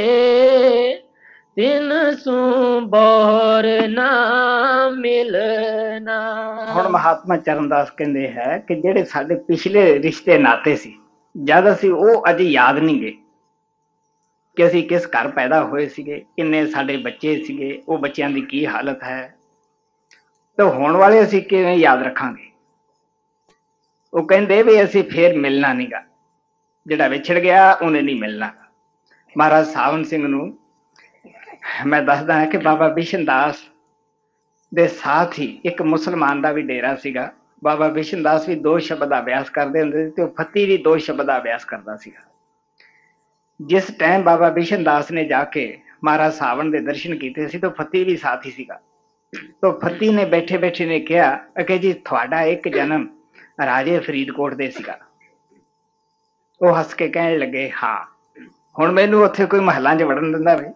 Speaker 2: तिन सू बोर ना मिलना।
Speaker 1: हुण महात्मा चरणदास कहते हैं कि जेडे साडे पिछले रिश्ते नाते सी, जद असी वो अज याद नहीं गए कि असी किस घर पैदा होए सीगे, किन्ने साडे बच्चे सीगे, वो बच्चों की की हालत है, तो होने वाले असी किवें याद रखांगे। वो कहते भी असी फिर मिलना नहीं गा, जिहड़ा विछड़ गया उन्हें नहीं मिलना। महाराज सावन सिंह नूं मैं दसदा है कि बाबा बिशन दास दे साथ ही एक मुसलमान का भी डेरा सीगा। बाबा बिशन दास भी दो शब्द का अभ्यास करते हुंदे ते फत्ती भी दो शब्द का अभ्यास करता सीगा। जिस टाइम बाबा बिशन दास ने जाके महाराज सावन के दर्शन किए सी, तो फत्ती भी साथ ही सीगा। तो फत्ती ने बैठे बैठे ने कहा कि जी थोड़ा एक जन्म राजे फरीदकोट दे सीगा। वो हस के कहने लगे हाँ, हुण मैनू उत्थे कोई महलों च वड़न दिंदा वे।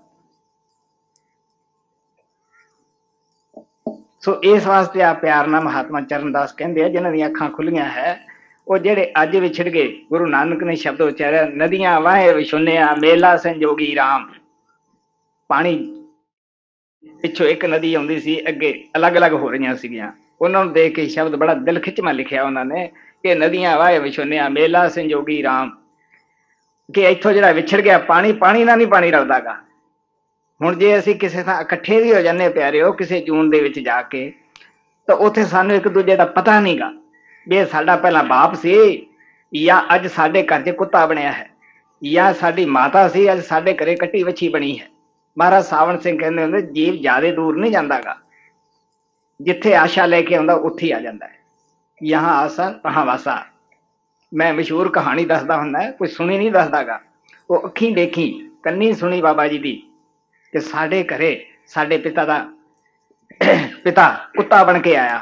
Speaker 1: सो इस वास्ते आ प्यार ना महात्मा चरणदास कहते हैं जिन्हों दी अखां खुलियां है, वो जेडे अज विछड़ गए। गुरु नानक ने शब्द उच्चारिया, नदियां वाहे विछुनिया, मेला संजोगी राम। पानी ਪਿੱਛੋਂ ਇੱਕ ਨਦੀ ਆਉਂਦੀ ਸੀ, ਅੱਗੇ ਅਲੱਗ-ਅਲੱਗ ਹੋ ਰਹੀਆਂ ਸੀਗੀਆਂ। ਉਹਨਾਂ ਨੂੰ ਦੇਖ ਕੇ ਸ਼ਬਦ ਬੜਾ ਦਿਲ ਖਿੱਚਵਾਂ ਲਿਖਿਆ ਉਹਨਾਂ ਨੇ ਕਿ ਨਦੀਆਂ ਵਾਹੇ ਵਿਛੋਨਿਆ ਮੇਲਾ ਸੰਜੋਗੀ ਰਾਮ, ਕਿ ਇੱਥੋਂ ਜਿਹੜਾ ਵਿਛੜ ਗਿਆ ਪਾਣੀ, ਪਾਣੀ ਨਾਲ ਨਹੀਂ ਪਾਣੀ ਰਲਦਾ ਗਾ। ਹੁਣ ਜੇ ਅਸੀਂ ਕਿਸੇ ਥਾਂ ਇਕੱਠੇ ਵੀ ਹੋ ਜਾਂਦੇ ਪਿਆਰਿਓ ਕਿਸੇ ਜੂਨ ਦੇ ਵਿੱਚ ਜਾ ਕੇ, ਤਾਂ ਉੱਥੇ ਸਾਨੂੰ ਇੱਕ ਦੂਜੇ ਦਾ ਪਤਾ ਨਹੀਂ ਗਾ ਵੀ ਇਹ ਸਾਡਾ ਪਹਿਲਾਂ ਬਾਪ ਸੀ ਜਾਂ ਅੱਜ ਸਾਡੇ ਘਰ 'ਚ ਕੁੱਤਾ ਬਣਿਆ ਹੈ, ਜਾਂ ਸਾਡੀ ਮਾਤਾ ਸੀ ਅੱਜ ਸਾਡੇ ਘਰੇ ਕੱਟੀ ਵੱਛੀ ਬਣੀ ਹੈ। ਮਹਾਰਾਜ ਸਾਵਣ ਸਿੰਘ ਕਹਿੰਦੇ ਹੁੰਦੇ ਜੀਵ ਜ਼ਿਆਦਾ ਦੂਰ ਨਹੀਂ ਜਾਂਦਾ ਗਾ, ਜਿੱਥੇ ਆਸ਼ਾ ਲੈ ਕੇ ਆਉਂਦਾ ਉੱਥੇ ਹੀ ਆ ਜਾਂਦਾ ਹੈ। ਯਹਾਂ ਆਸਾ ਤਹਾਂ ਵਾਸਾ। ਮੈਂ ਮਸ਼ਹੂਰ ਕਹਾਣੀ ਦੱਸਦਾ ਹੁੰਦਾ, ਕੋਈ ਸੁਣੀ ਨਹੀਂ ਦੱਸਦਾ ਗਾ, ਉਹ ਅੱਖੀਂ ਦੇਖੀ ਕੰਨੀ ਸੁਣੀ ਬਾਬਾ ਜੀ ਦੀ ਕਿ ਸਾਡੇ ਘਰੇ ਸਾਡੇ ਪਿਤਾ ਦਾ ਪਿਤਾ ਕੁੱਤਾ ਬਣ ਕੇ ਆਇਆ।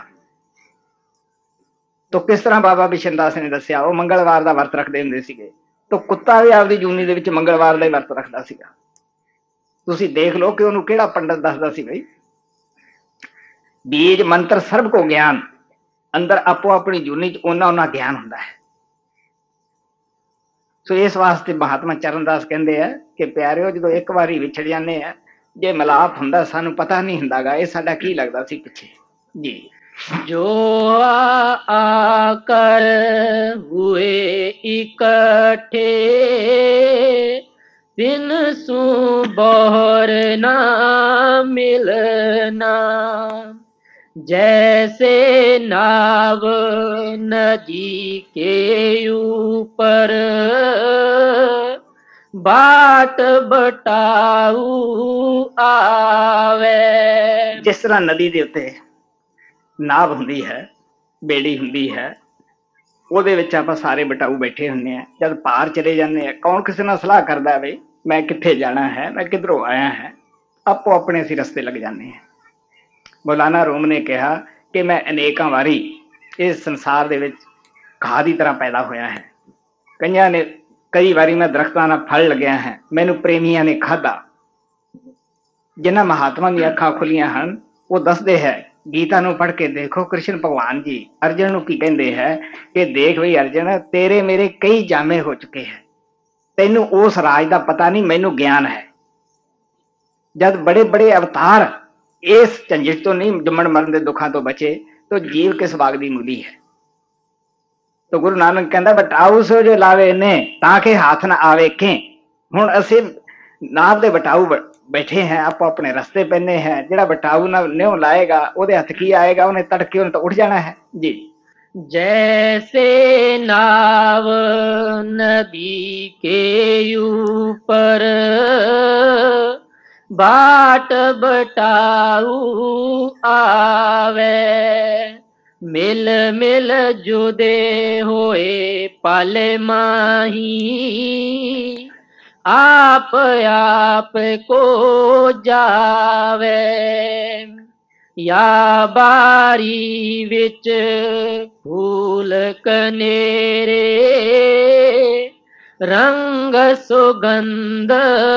Speaker 1: ਤਾਂ ਕਿਸ ਤਰ੍ਹਾਂ ਬਾਬਾ ਬਿਸ਼ਨ ਦਾਸ ਨੇ ਦੱਸਿਆ, ਉਹ ਮੰਗਲਵਾਰ ਦਾ ਵਰਤ ਰੱਖਦੇ ਹੁੰਦੇ ਸੀਗੇ, ਤਾਂ ਕੁੱਤਾ ਵੀ ਆਪਦੀ ਜੂਨੀ ਦੇ ਵਿੱਚ ਮੰਗਲਵਾਰ ਦਾ ਹੀ ਵਰਤ ਰੱਖਦਾ ਸੀਗਾ। ਤੁਸੀਂ ਦੇਖ ਲਓ ਕਿ ਉਹਨੂੰ ਕਿਹੜਾ ਪੰਡਤ ਦੱਸਦਾ ਸੀ ਬਈ। ਬੀਜ ਮੰਤਰ ਸਰਬ ਕੋ ਗਿਆਨ, ਅੰਦਰ ਆਪੋ ਆਪਣੀ ਜੂਨੀ ਚ ਉਹਨਾਂ ਗਿਆਨ ਹੁੰਦਾ ਹੈ। ਸੋ ਇਸ ਵਾਸਤੇ ਮਹਾਤਮਾ ਚਰਨਦਾਸ ਕਹਿੰਦੇ ਆ ਕਿ ਪਿਆਰਿਓ ਜਦੋਂ ਇੱਕ ਵਾਰੀ ਵਿਛੜ ਜਾਂਦੇ ਆ, ਜੇ ਮਿਲਾਪ ਹੁੰਦਾ ਸਾਨੂੰ ਪਤਾ ਨਹੀਂ ਹੁੰਦਾ ਗਾ ਇਹ ਸਾਡਾ ਕੀ ਲੱਗਦਾ ਸੀ ਪਿੱਛੇ ਜੀ।
Speaker 2: जो आकर हुए इकट्ठे, बिन सु बहर ना मिलना। जैसे नाव नदी के ऊपर, बाट बटाऊ आवे।
Speaker 1: जिस तरह नदी के उत्ते नाव ਹੁੰਦੀ ਹੈ, ਬੇੜੀ ਹੁੰਦੀ ਹੈ, ਉਹਦੇ ਵਿੱਚ ਆਪਾਂ ਸਾਰੇ ਬਟਾਊ ਬੈਠੇ ਹੁੰਦੇ ਆ। ਜਦ ਪਾਰ ਚਲੇ ਜਾਂਦੇ ਆ, ਕੌਣ ਕਿਸੇ ਨਾਲ ਸਲਾਹ ਕਰਦਾ ਬਈ ਮੈਂ ਕਿੱਥੇ ਜਾਣਾ ਹੈ, ਮੈਂ ਕਿੱਧਰੋਂ ਆਇਆ ਹੈ, ਆਪੋ ਆਪਣੇ ਅਸੀਂ ਰਸਤੇ ਲੱਗ ਜਾਂਦੇ ਹਾਂ। ਮੌਲਾਨਾ ਰੂਮ ਨੇ ਕਿਹਾ ਕਿ ਮੈਂ ਅਨੇਕਾਂ ਵਾਰੀ ਇਸ ਸੰਸਾਰ ਦੇ ਵਿੱਚ ਘਾਹ ਦੀ ਤਰ੍ਹਾਂ ਪੈਦਾ ਹੋਇਆ ਹੈ। ਕਈ ਵਾਰੀ ਮੈਂ ਦਰਖਤਾਂ ਨਾਲ ਫਲ ਲੱਗਿਆ ਹੈ, ਮੈਨੂੰ ਪ੍ਰੇਮੀਆਂ ਨੇ ਖਾਧਾ। ਜਿਨ੍ਹਾਂ ਮਹਾਤਮਾ ਦੀਆਂ ਅੱਖਾਂ ਖੁੱਲੀਆਂ ਹਨ ਉਹ ਦੱਸਦੇ ਹੈ, ਗੀਤਾ ਨੂੰ ਪੜ੍ਹ ਕੇ ਦੇਖੋ ਕ੍ਰਿਸ਼ਨ ਭਗਵਾਨ ਜੀ ਅਰਜਨ ਨੂੰ ਕੀ ਕਹਿੰਦੇ ਹੈ ਕਿ ਦੇਖ ਬਈ ਅਰਜਨ, ਤੇਰੇ ਮੇਰੇ ਕਈ ਜਾਮੇ ਹੋ ਚੁੱਕੇ ਹੈ, ਤੈਨੂੰ ਉਸ ਰਾਜ ਦਾ ਪਤਾ ਨਹੀਂ, ਮੈਨੂੰ ਗਿਆਨ ਹੈ। ਜਦ ਬੜੇ ਬੜੇ ਅਵਤਾਰ ਇਸ ਝੰਜਟ ਤੋਂ ਨਹੀਂ, ਜੰਮਣ ਮਰਨ ਦੇ ਦੁੱਖਾਂ ਤੋਂ ਬਚੇ, ਤਾਂ ਜੀਵ ਕਿਸ ਬਾਗ ਦੀ ਮੂਲੀ ਹੈ। ਤਾਂ ਗੁਰੂ ਨਾਨਕ ਕਹਿੰਦਾ ਬਟਾਊ ਸੋ ਜੋ ਲਾਵੇ ਨੇ ਤਾਂ ਕਿ ਹੱਥ ਨਾ ਆਵੇ ਕੇ। ਹੁਣ ਅਸੀਂ ਨਾਭ ਦੇ ਬਟਾਊ ਬੈਠੇ ਹੈ, ਆਪੋ ਆਪਣੇ ਰਸਤੇ ਪੈਨੇ ਹੈ। ਜਿਹੜਾ ਬਟਾਊ ਨਾ ਨਿਉ ਲਾਏਗਾ ਉਹਦੇ ਹੱਥ ਕੀ ਆਏਗਾ, ਉਹਨੇ ਤੜਕੇ ਉਹਨੇ ਤਾਂ ਉੱਠ ਜਾਣਾ ਹੈ ਜੀ।
Speaker 2: जैसे नाव नदी के ऊपर, बाट बटाऊ आवे। मिल मिल जुदे होए पल माही, आप आप को जावे। या बारी विच फूल कनेरे, रंग सुगंध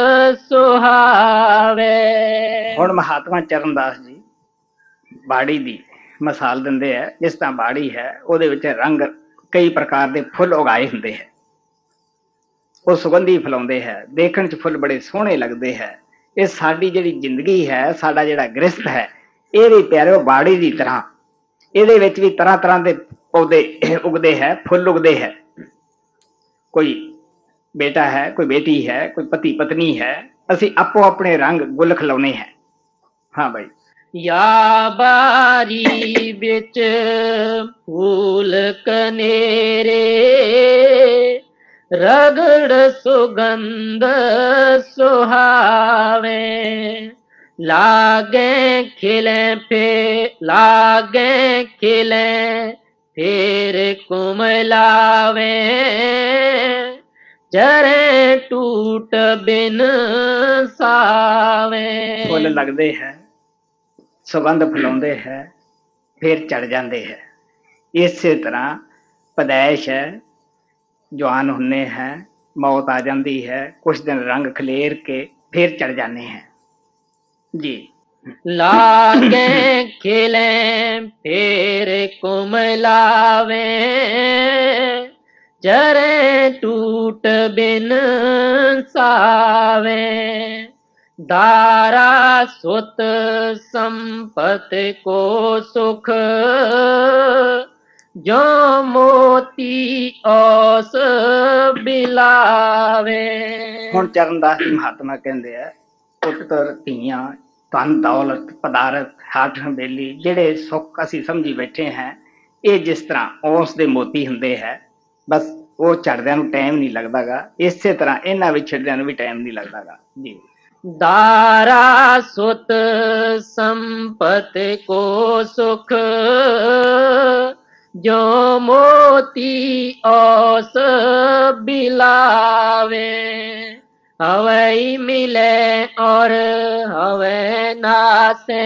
Speaker 2: सुहावे।
Speaker 1: ਹੁਣ ਮਹਾਤਮਾ ਚਰਨਦਾਸ ਜੀ ਬਾੜੀ ਦੀ ਮਿਸਾਲ ਦਿੰਦੇ ਹੈ। ਜਿਸ ਤਰ੍ਹਾਂ ਬਾੜੀ ਹੈ ਉਹਦੇ ਵਿੱਚ ਰੰਗ ਕਈ ਪ੍ਰਕਾਰ ਦੇ ਫੁੱਲ ਉਗਾਏ ਹੁੰਦੇ ਹੈ, ਉਹ ਸੁਗੰਧੀ ਫੈਲਾਉਂਦੇ ਹੈ, ਦੇਖਣ 'ਚ ਫੁੱਲ ਬੜੇ ਸੋਹਣੇ ਲੱਗਦੇ ਹੈ। ਇਹ ਸਾਡੀ ਜਿਹੜੀ ਜ਼ਿੰਦਗੀ ਹੈ, ਸਾਡਾ ਜਿਹੜਾ ਗ੍ਰਸਤ ਹੈ, ਇਹ ਵੀ ਪਿਆਰਿਓ ਬਾੜੀ ਦੀ ਤਰ੍ਹਾਂ, ਇਹਦੇ ਵਿੱਚ ਵੀ ਤਰ੍ਹਾਂ ਤਰ੍ਹਾਂ ਦੇ ਪੌਦੇ ਉਗਦੇ ਹੈ, ਫੁੱਲ ਉਗਦੇ ਹੈ। ਕੋਈ ਬੇਟਾ ਹੈ, ਕੋਈ ਬੇਟੀ ਹੈ, ਕੋਈ ਪਤੀ ਪਤਨੀ ਹੈ, ਅਸੀਂ ਆਪੋ ਆਪਣੇ ਰੰਗ ਗੁੱਲ ਖਿਲਾਉਣੇ ਹੈ। ਹਾਂ ਭਾਈ।
Speaker 2: या बारी बिच फूल कनेरे, रगड़ सुगंध सुहावे। लागे खिले फिर कुमलावे, जरे टूट बिन सावे।
Speaker 1: फुल लगते है, सुगंध फैलाते है, फिर चढ़ जाते हैं। इस तरह पैदाइश है, जवान होने हैं, मौत आ जाती है, कुछ दिन रंग खलेर के फिर चढ़ जाते हैं जी।
Speaker 2: लागे खिले फिर कुमलावे, जरे टूट बिन सावे। दारा सुत संपत्ति को सुख, जो मोती औस बिलावे।
Speaker 1: ਹੁਣ ਚਰਨਦਾਸ ਜੀ ਮਹਾਤਮਾ ਕਹਿੰਦੇ ਆ, ਪੁੱਤਰ ਧੀਆਂ, ਧਨ ਦੌਲਤ ਪਦਾਰਥ ਹੱਠ ਹਵੇਲੀ, ਜਿਹੜੇ ਸੁੱਖ ਅਸੀਂ ਸਮਝੀ ਬੈਠੇ ਹਾਂ, ਇਹ ਜਿਸ ਤਰ੍ਹਾਂ ਔਸ ਦੇ ਮੋਤੀ ਹੁੰਦੇ ਹੈ, ਬਸ ਉਹ ਝੜਦਿਆਂ ਨੂੰ ਟਾਈਮ ਨਹੀਂ ਲੱਗਦਾਗਾ, ਇਸੇ ਤਰ੍ਹਾਂ ਇਹਨਾਂ ਵਿਛੜਦਿਆਂ ਨੂੰ ਵੀ ਟਾਈਮ ਨਹੀਂ ਲੱਗਦਾਗਾ ਜੀ।
Speaker 2: दारा सुत संपत्ति को सुख, जो मोती औस बिलावे। हवै मिले और हवै नासे,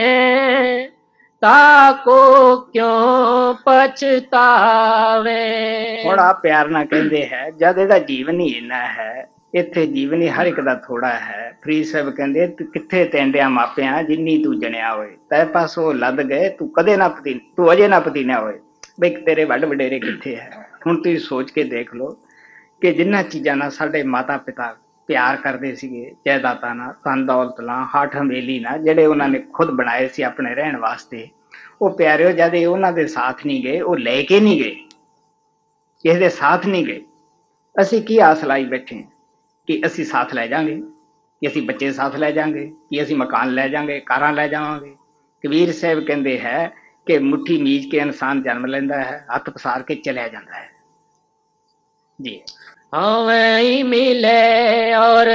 Speaker 2: ताको क्यों पछतावे।
Speaker 1: ਹੁਣ ਆ ਪਿਆਰ ਨਾਲ ਕਹਿੰਦੇ ਹੈ, ਜਦ ਇਹਦਾ ਜੀਵਨ ਹੀ ਇੰਨਾ ਹੈ, ਇੱਥੇ ਜੀਵਨ ਹੀ ਹਰ ਇੱਕ ਦਾ ਥੋੜਾ ਹੈ। ਫਰੀਦ ਸਾਹਿਬ ਕਹਿੰਦੇ, ਕਿੱਥੇ ਤੈਂਡਿਆ ਮਾਪਿਆਂ ਜਿੰਨੀ ਤੂੰ ਜਣਿਆ ਹੋਏ, ਤੈ ਪਾਸੋਂ ਲੱਦ ਗਏ ਤੂੰ ਕਦੇ ਨਾ ਪਤੀ, ਤੂੰ ਅਜੇ ਨਾ ਪਤੀਨਾ ਹੋਏ, ਬਈ ਤੇਰੇ ਵੱਡ ਵਡੇਰੇ ਕਿੱਥੇ ਹੈ। ਹੁਣ ਤੁਸੀਂ ਸੋਚ ਕੇ ਦੇਖ ਲਓ ਕਿ ਜਿਨ੍ਹਾਂ ਚੀਜ਼ਾਂ ਨਾਲ ਸਾਡੇ ਮਾਤਾ ਪਿਤਾ ਪਿਆਰ ਕਰਦੇ ਸੀਗੇ, ਜਾਇਦਾਦਾਂ ਨਾਲ, ਧਨ ਦੌਲਤ ਨਾਲ, ਹੱਠ ਹਵੇਲੀ ਨਾਲ, ਜਿਹੜੇ ਉਹਨਾਂ ਨੇ ਖੁਦ ਬਣਾਏ ਸੀ ਆਪਣੇ ਰਹਿਣ ਵਾਸਤੇ, ਉਹ ਪਿਆਰਿਓ ਜਦ ਇਹ ਉਹਨਾਂ ਦੇ ਸਾਥ ਨਹੀਂ ਗਏ, ਉਹ ਲੈ ਕੇ ਨਹੀਂ ਗਏ, ਕਿਸੇ ਦੇ ਸਾਥ ਨਹੀਂ ਗਏ, ਅਸੀਂ ਕੀ ਆਸ ਲਾਈ ਬੈਠੇ ਹਾਂ ਕਿ ਅਸੀਂ ਸਾਥ ਲੈ ਜਾਵਾਂਗੇ, ਕਿ ਅਸੀਂ ਬੱਚੇ ਸਾਥ ਲੈ ਜਾਵਾਂਗੇ, ਕਿ ਅਸੀਂ ਮਕਾਨ ਲੈ ਜਾਵਾਂਗੇ, ਕਾਰਾਂ ਲੈ ਜਾਵਾਂਗੇ। ਕਬੀਰ ਸਾਹਿਬ ਕਹਿੰਦੇ ਹੈ ਕਿ ਮੁੱਠੀ ਮੀਚ ਕੇ ਇਨਸਾਨ ਜਨਮ ਲੈਂਦਾ ਹੈ, ਹੱਥ ਪਸਾਰ ਕੇ ਚਲਿਆ ਜਾਂਦਾ ਹੈ ਜੀ।
Speaker 2: हमें मिले और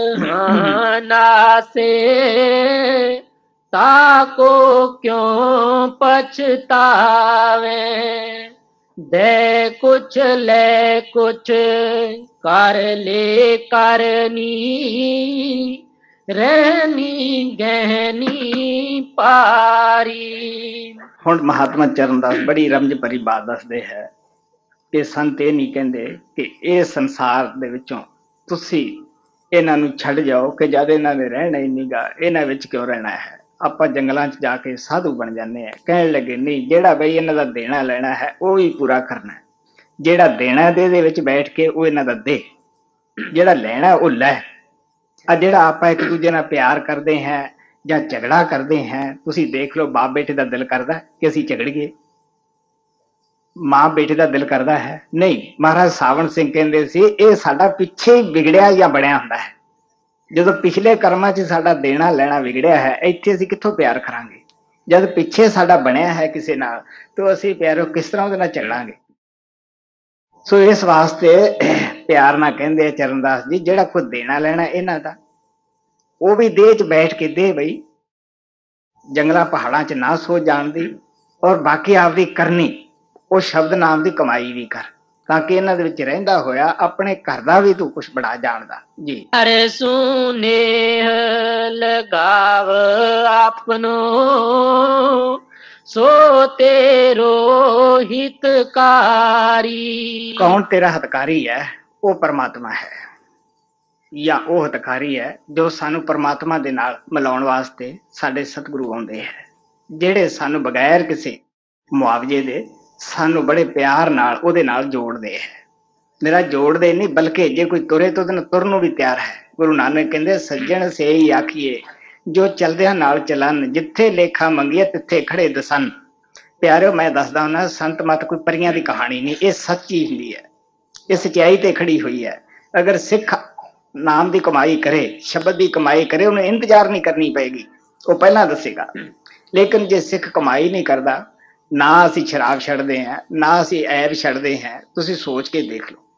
Speaker 2: नासे, ताको क्यों पछतावे। दे कुछ ले कुछ, कर ले करनी, रहनी गहनी पारी।
Speaker 1: ਹੁਣ ਮਹਾਤਮਾ ਚਰਨਦਾਸ ਬੜੀ ਰਮਜ ਭਰੀ ਬਾਤ ਦੱਸਦੇ ਹੈ ਕਿ ਸੰਤ ਇਹ ਨਹੀਂ ਕਹਿੰਦੇ ਕਿ ਇਹ ਸੰਸਾਰ ਦੇ ਵਿੱਚੋਂ ਤੁਸੀਂ ਇਹਨਾਂ ਨੂੰ ਛੱਡ ਜਾਓ, ਕਿ ਜਦ ਇਹਨਾਂ ਨੇ ਰਹਿਣਾ ਹੀ ਨਹੀਂਗਾ, ਇਹਨਾਂ ਵਿੱਚ ਕਿਉਂ ਰਹਿਣਾ ਹੈ। ਆਪਾਂ ਜੰਗਲਾਂ 'ਚ ਜਾ ਕੇ ਸਾਧੂ ਬਣ ਜਾਂਦੇ ਹਾਂ। ਕਹਿਣ ਲੱਗੇ ਨਹੀਂ, ਜਿਹੜਾ ਬਈ ਇਹਨਾਂ ਦਾ ਦੇਣਾ ਲੈਣਾ ਹੈ ਉਹ ਵੀ ਪੂਰਾ ਕਰਨਾ, ਜਿਹੜਾ ਦੇਣਾ ਦੇ ਇਹਦੇ ਵਿੱਚ ਬੈਠ ਕੇ ਉਹ ਇਹਨਾਂ ਦਾ ਦੇ, ਜਿਹੜਾ ਲੈਣਾ ਉਹ ਲੈ। ਆ ਜਿਹੜਾ ਆਪਾਂ ਇੱਕ ਦੂਜੇ ਨਾਲ ਪਿਆਰ ਕਰਦੇ ਹਾਂ ਜਾਂ ਝਗੜਾ ਕਰਦੇ ਹਾਂ, ਤੁਸੀਂ ਦੇਖ ਲਓ, ਬਾਪ ਬੇਟੇ ਦਾ ਦਿਲ ਕਰਦਾ ਕਿ ਅਸੀਂ ਝਗੜੀਏ, ਮਾਂ ਬੇਟੇ ਦਾ ਦਿਲ ਕਰਦਾ ਹੈ ਨਹੀਂ। ਮਹਾਰਾਜ ਸਾਵਣ ਸਿੰਘ ਕਹਿੰਦੇ ਸੀ, ਇਹ ਸਾਡਾ ਪਿੱਛੇ ਹੀ ਵਿਗੜਿਆ ਜਾਂ ਬਣਿਆ ਹੁੰਦਾ ਹੈ। ਜਦੋਂ ਪਿਛਲੇ ਕਰਮਾਂ 'ਚ ਸਾਡਾ ਦੇਣਾ ਲੈਣਾ ਵਿਗੜਿਆ ਹੈ, ਇੱਥੇ ਅਸੀਂ ਕਿੱਥੋਂ ਪਿਆਰ ਕਰਾਂਗੇ। ਜਦ ਪਿੱਛੇ ਸਾਡਾ ਬਣਿਆ ਹੈ ਕਿਸੇ ਨਾਲ, ਤਾਂ ਅਸੀਂ ਪਿਆਰੋ ਕਿਸ ਤਰ੍ਹਾਂ ਉਹਦੇ ਨਾਲ ਚੱਲਾਂਗੇ। ਸੋ ਇਸ ਵਾਸਤੇ ਪਿਆਰ ਨਾਲ ਕਹਿੰਦੇ ਆ ਚਰਨਦਾਸ ਜੀ, ਜਿਹੜਾ ਕੋਈ ਦੇਣਾ ਲੈਣਾ ਇਹਨਾਂ ਦਾ, ਉਹ ਵੀ ਦੇਹ 'ਚ ਬੈਠ ਕੇ ਦੇ ਬਈ, ਜੰਗਲਾਂ ਪਹਾੜਾਂ 'ਚ ਨਾ ਸੋ ਜਾਣ ਦੀ, ਔਰ ਬਾਕੀ ਆਪਦੀ ਕਰਨੀ ਉਹ ਸ਼ਬਦ ਨਾਮ ਦੀ ਕਮਾਈ ਵੀ ਕਰ, ਤਾਂ ਕਿ ਇਹਨਾਂ ਦੇ ਵਿੱਚ ਰਹਿੰਦਾ ਹੋਇਆ ਆਪਣੇ ਘਰ ਦਾ ਵੀ ਤੂੰ ਕੁਛ ਬੜਾ ਜਾਣਦਾ ਜੀ।
Speaker 2: ਅਰੇ ਸੁਨੇਹ ਲਗਾਵ ਆਪਨੋ, ਸੋ ਤੇਰੋ ਹਿਤਕਾਰੀ।
Speaker 1: ਕੌਣ ਤੇਰਾ ਹਿਤਕਾਰੀ ਹੈ? ਉਹ ਪਰਮਾਤਮਾ ਹੈ, ਜਾਂ ਉਹ ਹਿਤਕਾਰੀ ਹੈ ਜੋ ਸਾਨੂੰ ਪਰਮਾਤਮਾ ਦੇ ਨਾਲ ਮਿਲਾਉਣ ਵਾਸਤੇ ਸਾਡੇ ਸਤਿਗੁਰੂ ਆਉਂਦੇ ਹੈ, ਜਿਹੜੇ ਸਾਨੂੰ ਬਗੈਰ ਕਿਸੇ ਮੁਆਵਜ਼ੇ ਦੇ ਸਾਨੂੰ ਬੜੇ ਪਿਆਰ ਨਾਲ ਉਹਦੇ ਨਾਲ ਜੋੜਦੇ ਹੈ। ਮੇਰਾ ਜੋੜਦੇ ਨਹੀਂ, ਬਲਕਿ ਜੇ ਕੋਈ ਤੁਰੇ ਤਾਂ ਉਹਦੇ ਨਾਲ ਤੁਰਨ ਨੂੰ ਵੀ ਤਿਆਰ ਹੈ। ਗੁਰੂ ਨਾਨਕ ਕਹਿੰਦੇ, ਸੱਜਣ ਸੇਈ ਆਖੀਏ ਜੋ ਚਲਦਿਆਂ ਨਾਲ ਚਲਨ, ਜਿੱਥੇ ਲੇਖਾ ਮੰਗੀਏ ਤਿੱਥੇ ਖੜੇ ਦਸਨ। ਪਿਆਰਿਓ, ਮੈਂ ਦੱਸਦਾ ਹੁੰਦਾ, ਸੰਤ ਮਤ ਕੋਈ ਪਰੀਆਂ ਦੀ ਕਹਾਣੀ ਨਹੀਂ, ਇਹ ਸੱਚੀ ਹੁੰਦੀ ਹੈ, ਇਹ ਸੱਚਾਈ ਤੇ ਖੜੀ ਹੋਈ ਹੈ। ਅਗਰ ਸਿੱਖ ਨਾਮ ਦੀ ਕਮਾਈ ਕਰੇ, ਸ਼ਬਦ ਦੀ ਕਮਾਈ ਕਰੇ, ਉਹਨੂੰ ਇੰਤਜ਼ਾਰ ਨਹੀਂ ਕਰਨੀ ਪਏਗੀ, ਉਹ ਪਹਿਲਾਂ ਦੱਸੇਗਾ। ਲੇਕਿਨ ਜੇ ਸਿੱਖ ਕਮਾਈ ਨਹੀਂ ਕਰਦਾ, ਨਾ ਅਸੀਂ ਸ਼ਰਾਬ ਛੱਡਦੇ ਹਾਂ, ਨਾ ਅਸੀਂ ਐਬ ਛੱਡਦੇ ਹਾਂ, ਤੁਸੀਂ ਸੋਚ ਕੇ ਦੇਖ ਲਓ।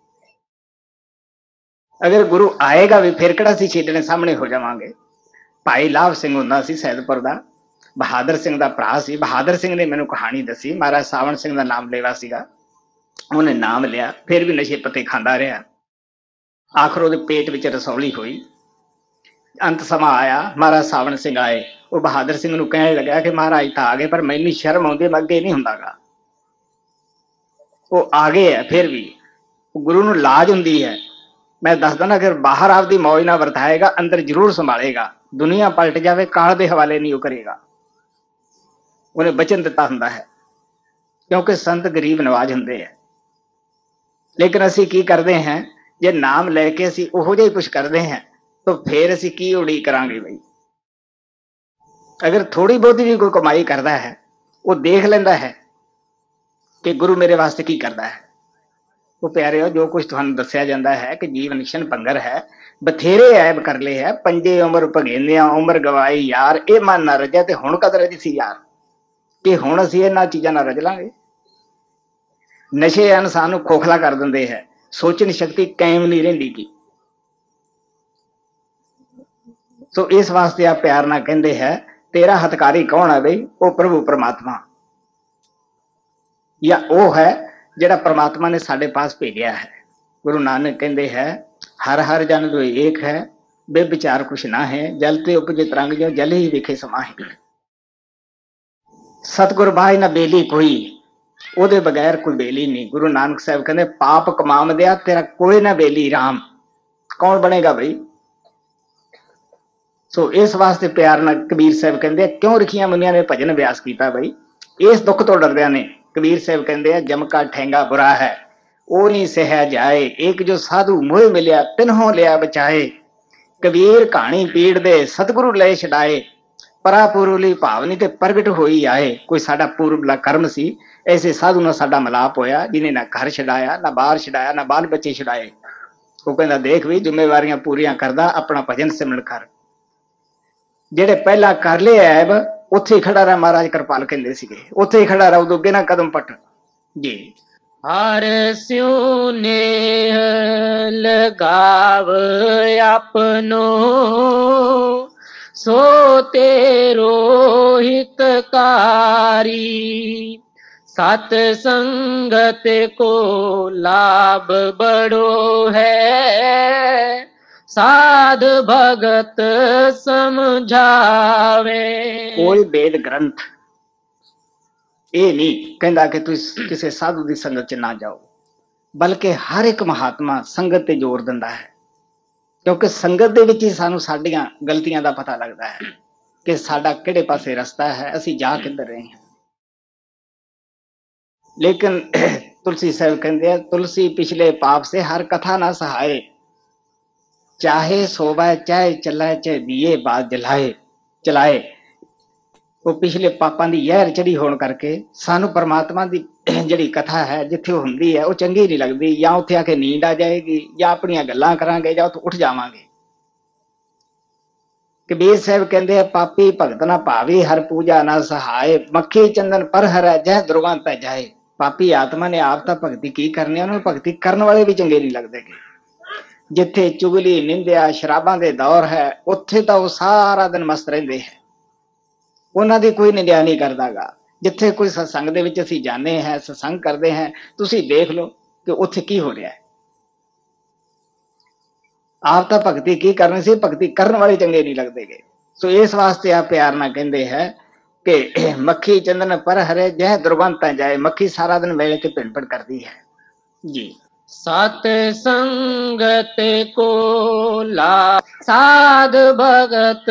Speaker 1: ਅਗਰ ਗੁਰੂ ਆਏਗਾ ਵੀ, ਫਿਰ ਕਿਹੜਾ ਅਸੀਂ ਛੇਡਣੇ ਸਾਹਮਣੇ ਹੋ ਜਾਵਾਂਗੇ। ਭਾਈ ਲਾਭ ਸਿੰਘ ਹੁੰਦਾ ਸੀ ਸੈਦਪੁਰ ਦਾ, ਬਹਾਦਰ ਸਿੰਘ ਦਾ ਭਰਾ ਸੀ। ਬਹਾਦਰ ਸਿੰਘ ਨੇ ਮੈਨੂੰ ਕਹਾਣੀ ਦੱਸੀ, ਮਹਾਰਾਜ ਸਾਵਣ ਸਿੰਘ ਦਾ ਨਾਮ ਲੈਵਾ ਸੀਗਾ, ਉਹਨੇ ਨਾਮ ਲਿਆ, ਫਿਰ ਵੀ ਨਸ਼ੇ ਪੱਤੇ ਖਾਂਦਾ ਰਿਹਾ। ਆਖਰ ਉਹਦੇ ਪੇਟ ਵਿੱਚ ਰਸੌਲੀ ਹੋਈ। ਅੰਤ ਸਮਾਂ ਆਇਆ, ਮਹਾਰਾਜ ਸਾਵਣ ਸਿੰਘ ਆਏ। ਉਹ ਬਹਾਦਰ ਸਿੰਘ ਨੂੰ ਕਹਿਣ ਲੱਗਾ ਕਿ ਮਹਾਰਾਜ ਤਾਂ ਆ ਗਏ, ਪਰ ਮੈਨੂੰ ਸ਼ਰਮ ਆਉਂਦੀ, ਮੈਂ ਅੱਗੇ ਨਹੀਂ ਹੁੰਦਾਗਾ। ਉਹ ਆ ਗਏ ਹੈ, ਫਿਰ ਵੀ ਗੁਰੂ ਨੂੰ ਲਾਜ ਹੁੰਦੀ ਹੈ। ਮੈਂ ਦੱਸਦਾ ਨਾ, ਅਗਰ ਬਾਹਰ ਆਪਦੀ ਮੌਜ ਨਾਲ ਵਰਤਾਏਗਾ, ਅੰਦਰ ਜ਼ਰੂਰ ਸੰਭਾਲੇਗਾ। ਦੁਨੀਆ ਪਲਟ ਜਾਵੇ, ਕਾਲ ਦੇ ਹਵਾਲੇ ਨਹੀਂ ਉਹ ਕਰੇਗਾ। ਉਹਨੇ ਬਚਨ ਦਿੱਤਾ ਹੁੰਦਾ ਹੈ, ਕਿਉਂਕਿ ਸੰਤ ਗਰੀਬ ਨਵਾਜ ਹੁੰਦੇ ਹੈ। ਲੇਕਿਨ ਅਸੀਂ ਕੀ ਕਰਦੇ ਹਾਂ, ਜੇ ਨਾਮ ਲੈ ਕੇ ਅਸੀਂ ਉਹੋ ਜਿਹਾ ਹੀ ਕੁਛ ਕਰਦੇ ਹਾਂ, तो फिर असीं की उड़ीक करांगे बई। अगर थोड़ी बहुती भी कोई कमाई करता है, वो देख लेंदा है कि गुरु मेरे वास्ते की करता है। वो प्यारे हो, जो कुछ तुहानू दस्सिया जाता है कि जीवन शन भंगर है, बथेरे ऐब कर ले है, पंजे उम्र भगेंदिया उम्र गवाई यार, ये मन ना रजा ते हुण कद रज सी यार, कि हुण असीं इन्हां चीजां नाल रज लांगे। नशे इंसान नूं खोखला कर दिंदे है, सोचण शक्ति कायम नहीं रहिंदी की। तो इस वास्ते आप प्यार ना कहते हैं, तेरा हथकारी कौन है बई? वो प्रभु परमात्मा, या वो है जिहड़ा परमात्मा ने साडे पास भेजिया है। गुरु नानक कहते हैं, हर हर जन जो एक है, बेविचार कुछ ना है, जलते उपजे तरंग जो जल ही विखे समाहि। सतगुर बाहि ना बेली कोई, ओदे बगैर कोई बेली नहीं। गुरु नानक साहब कहते, पाप कमाम दिया तेरा कोई ना बेली राम, कौन बनेगा भाई? सो इस वास्ते प्यार ना कबीर साहब कहते, क्यों रखिया मुनिया ने भजन अभ्यास किया भाई? इस दुख तो डरदिया ने। कबीर साहब कहते हैं, जम का ठेंगा बुरा है ओ नहीं सह जाए, एक जो साधु मोह मिलिया तिन्हों लिया बचाए। कबीर कहानी पीड़ दे सतगुरु ले छड़ाए, परा पूर्वली भावनी ते प्रगट होई आए। कोई साडा पूर्वला कर्म सी, ऐसे साधु ना साडा मिलाप होया, जिन्हें ना घर छड़ाया, ना बाहर छड़ाया, ना बाल बच्चे छड़ाए। वो कहता देख भी जिम्मेवारियां पूरियां करदा, अपना भजन सिमरन कर। जेड़े पहला कर ले ऐब उत्थे ही खड़ा रहा, महाराज कृपाल कहंदे सीगे, उत्थे ही खड़ा रहा, उदों अगे ना कदम पट जी।
Speaker 2: हर स्यों नेह लगाव अपनो, सो तेरो हितकारी। सत संगत को लाभ बड़ो है, साध भगत समझावे।
Speaker 1: कोई वेद ग्रंथ ये नहीं कहता कि तुम किसी साधु की संगत च ना जाओ, बल्कि हर एक महात्मा संगत ते जोर दिंदा है, क्योंकि संगत दे विच ही सानू साडियां गलतियां दा पता लगता है कि साडा किहड़े पासे रस्ता है, असीं जा किधर रहे हैं। लेकिन तुलसी साहब कहते हैं, तुलसी पिछले पाप से हर कथा ना सहाय, चाहे सोवे चाहे चलाए, चाहे दिए बात जलाए चलाए। वो पिछले पापां दी यहर चढ़ी होने करके सानू परमात्मा दी जिहड़ी कथा है जिथे हुंदी है वो चंगी नहीं लगती, या उत्थे आके नींद आ जाएगी, या अपनियां गल्लां करांगे, या उत्थे उठ जावांगे। कबीर साहब कहते हैं, पापी भगत ना भावी हर पूजा ना सहाय, मक्खी चंदन पर हरै जह दुर्गां तै जाए। पापी आत्मा ने आप तो भगती की करनी, उन्होंने भगती करने वाले भी चंगे नहीं लगते। जिथे चुगली निंदिया शराबां दे दौर है, उत्थे तो वो सारा दिन मस्त रहिंदे है, उन्हां दी कोई निंदिया नहीं करदागा। जिथे कोई सत्संग दे विच असीं जाने हैं, सत्संग करते हैं, तुसीं देख लो कि उत्थे की हो रहा है। आप तो भगती की करनी सी, भगती करने वाले चंगे नहीं लगते गए। सो इस वास्ते आप प्यार ना कहते हैं कि मक्खी चंदन पर हरे जह दुर्गंध जाए। मक्खी सारा दिन वेले ते भिड़ करती है जी।
Speaker 2: सत संगत को ला साध भगत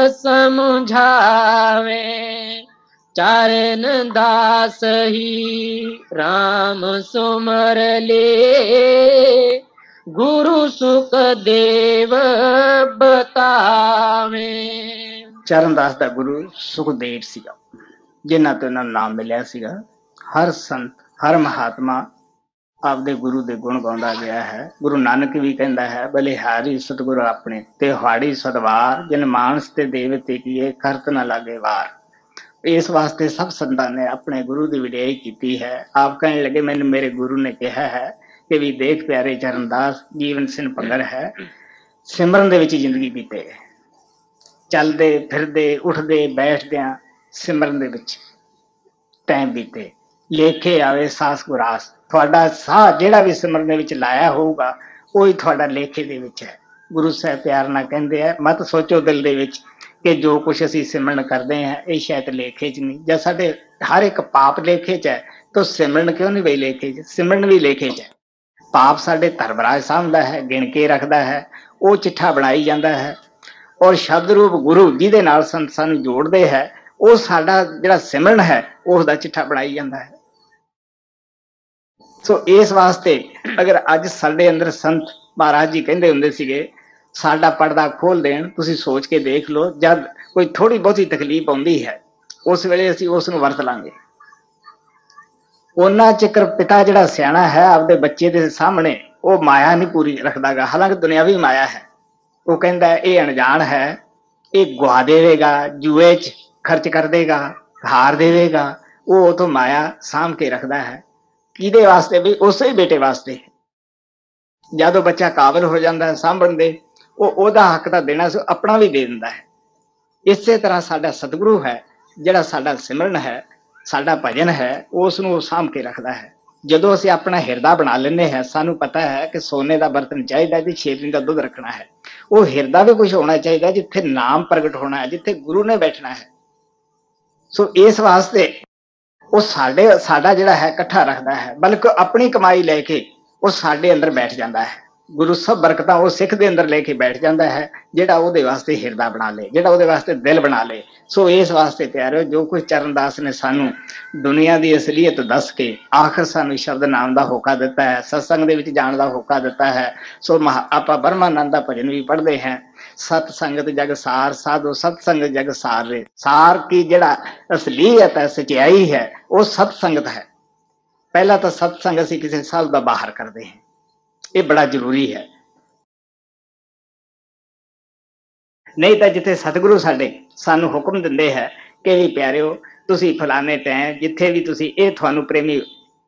Speaker 2: समझावे, चरण दास ही राम सुमर ले, गुरु सुख देव बतावे।
Speaker 1: चरणदास दा गुरु सुखदेव सीगा, जिन्हां तो इन्हां नूं नाम मिलिया सीगा। हर संत हर महात्मा आपदे गुरु दे गुण गाउंदा गया है। गुरु नानक भी कहंदा है, बलिहारी सतगुरु अपने तिहाड़ी सदवार, जिन मानस ते देवते किए करत न लागे वार। इस वास्ते सब संतां ने अपने गुरु की वडियाई की है। आप कहने लगे, मैंने मेरे गुरु ने कहा है कि भी देख प्यारे चरणदास, जीवन सिन भंगर है, सिमरन दे विच जिंदगी बीते, चलदे फिरदे उठदे बैठदियां सिमरन दे विच टाइम बीते, लेखे आवे सास गुरास। थोड़ा साह जिहड़ा भी सिमरन दे विच लाया होगा वही थोड़ा लेखे दे विच है। गुरु साहब प्यार नाल कहंदे हैं, मत सोचो दिल दे विच कि जो कुछ असीं सिमरन करते हैं ये शायद लेखे च नहीं, जब साडे हर एक पाप लेखे च है तो सिमरन क्यों नहीं बई लेखे च? सिमरन भी लेखे च है। पाप साडे धर्मराज सामभदा है, गिण के रखदा है, वो चिट्ठा बनाई जाता है, और शब्द रूप गुरु जिहदे नाल संत सानू जोड़दे है, वो साडा जिहड़ा सिमरन है उसदा चिट्ठा बनाई जाता है। सो इस वास्ते अगर अज साडे अंदर संत महाराज जी कहंदे हुंदे सीगे, ਸਾਡਾ ਪਰਦਾ ਖੋਲ ਦੇਣ। ਤੁਸੀਂ ਸੋਚ ਕੇ ਦੇਖ ਲਓ, ਜਦ ਕੋਈ ਥੋੜੀ ਬਹੁਤੀ ਤਕਲੀਫ ਆਉਂਦੀ ਹੈ ਉਸ ਵੇਲੇ ਅਸੀਂ ਉਸ ਨੂੰ ਵਰਤ ਲਾਂਗੇ। ਉਹਨਾਂ ਚਿਕਰ ਪਿਤਾ ਜਿਹੜਾ ਸਿਆਣਾ ਹੈ ਆਪਦੇ ਬੱਚੇ ਦੇ ਸਾਹਮਣੇ ਉਹ ਮਾਇਆ ਨਹੀਂ ਪੂਰੀ ਰੱਖਦਾਗਾ, ਹਾਲਾਂਕਿ ਦੁਨਿਆਵੀ ਮਾਇਆ ਹੈ। ਉਹ ਕਹਿੰਦਾ ਇਹ ਅਣਜਾਣ ਹੈ, ਇਹ ਗੁਆ ਦੇਵੇਗਾ, ਜੂਏ 'ਚ ਖਰਚ ਕਰ ਦੇਗਾ, ਹਾਰ ਦੇਵੇਗਾ। ਉਹ ਤੋਂ ਮਾਇਆ ਸਾਂਭ ਕੇ ਰੱਖਦਾ ਹੈ। ਕਿਹਦੇ ਵਾਸਤੇ? ਵੀ ਉਸੇ ਬੇਟੇ ਵਾਸਤੇ। ਜਦੋਂ ਬੱਚਾ ਕਾਬਲ ਹੋ ਜਾਂਦਾ ਸਾਂਭਣ ਦੇ, ਉਹ ਉਹਦਾ ਹੱਕ ਤਾਂ ਦੇਣਾ ਸੀ, ਆਪਣਾ ਵੀ ਦੇ ਦਿੰਦਾ ਹੈ। ਇਸੇ ਤਰ੍ਹਾਂ ਸਾਡਾ ਸਤਿਗੁਰੂ ਹੈ, ਜਿਹੜਾ ਸਾਡਾ ਸਿਮਰਨ ਹੈ, ਸਾਡਾ ਭਜਨ ਹੈ, ਉਸ ਨੂੰ ਉਹ ਸਾਂਭ ਕੇ ਰੱਖਦਾ ਹੈ। ਜਦੋਂ ਅਸੀਂ ਆਪਣਾ ਹਿਰਦਾ ਬਣਾ ਲੈਂਦੇ ਹਾਂ, ਸਾਨੂੰ ਪਤਾ ਹੈ ਕਿ ਸੋਨੇ ਦਾ ਬਰਤਨ ਚਾਹੀਦਾ ਜੀ, ਸ਼ੇਰਨੀ ਦਾ ਦੁੱਧ ਰੱਖਣਾ ਹੈ। ਉਹ ਹਿਰਦਾ ਵੀ ਕੁਝ ਹੋਣਾ ਚਾਹੀਦਾ ਜਿੱਥੇ ਨਾਮ ਪ੍ਰਗਟ ਹੋਣਾ ਹੈ, ਜਿੱਥੇ ਗੁਰੂ ਨੇ ਬੈਠਣਾ ਹੈ। ਸੋ ਇਸ ਵਾਸਤੇ ਉਹ ਸਾਡਾ ਜਿਹੜਾ ਹੈ ਇਕੱਠਾ ਰੱਖਦਾ ਹੈ, ਬਲਕਿ ਆਪਣੀ ਕਮਾਈ ਲੈ ਕੇ ਉਹ ਸਾਡੇ ਅੰਦਰ ਬੈਠ ਜਾਂਦਾ ਹੈ। ਗੁਰੂ ਸਭ ਬਰਕਤਾਂ ਉਹ ਸਿੱਖ ਦੇ ਅੰਦਰ ਲੈ ਕੇ ਬੈਠ ਜਾਂਦਾ ਹੈ, ਜਿਹੜਾ ਉਹਦੇ ਵਾਸਤੇ ਹਿਰਦਾ ਬਣਾ ਲੇ, ਜਿਹੜਾ ਉਹਦੇ ਵਾਸਤੇ ਦਿਲ ਬਣਾ ਲੇ। ਸੋ ਇਸ ਵਾਸਤੇ ਪਿਆਰਿਓ, ਜੋ ਕੁਝ ਚਰਨਦਾਸ ਨੇ ਸਾਨੂੰ ਦੁਨੀਆ ਦੀ ਅਸਲੀਅਤ ਦੱਸ ਕੇ ਆਖਰ ਸਾਨੂੰ ਸ਼ਬਦ ਨਾਮ ਦਾ ਹੋਕਾ ਦਿੱਤਾ ਹੈ, ਸਤਸੰਗ ਦੇ ਵਿੱਚ ਜਾਣ ਦਾ ਹੋਕਾ ਦਿੱਤਾ ਹੈ। ਸੋ ਆਪਾਂ ਬ੍ਰਹਮਾਨੰਦ ਦਾ ਭਜਨ ਵੀ ਪੜ੍ਹਦੇ ਹਾਂ, ਸਤ ਸੰਗਤ ਜਗ ਸਾਰ ਸਾਧੋ ਸਤਸੰਗ ਜਗ ਸਾਰ ਰੇ। ਸਾਰ ਕੀ ਜਿਹੜਾ ਅਸਲੀਅਤ ਹੈ, ਸਚਾਈ ਹੈ, ਉਹ ਸਤ ਸੰਗਤ ਹੈ। ਪਹਿਲਾਂ ਤਾਂ ਸਤਸੰਗ ਅਸੀਂ ਕਿਸੇ ਸਾਲ ਦਾ ਬਾਹਰ ਕਰਦੇ ਹਾਂ, ਇਹ ਬੜਾ ਜ਼ਰੂਰੀ ਹੈ। ਨਹੀਂ ਤਾਂ ਜਿੱਥੇ ਸਤਿਗੁਰੂ ਸਾਡੇ ਸਾਨੂੰ ਹੁਕਮ ਦਿੰਦੇ ਹੈ ਕਿ ਵੀ ਪਿਆਰਿਓ ਤੁਸੀਂ ਫਲਾਣੇ ਟਾਈਮ ਜਿੱਥੇ ਵੀ ਤੁਸੀਂ, ਇਹ ਤੁਹਾਨੂੰ ਪ੍ਰੇਮੀ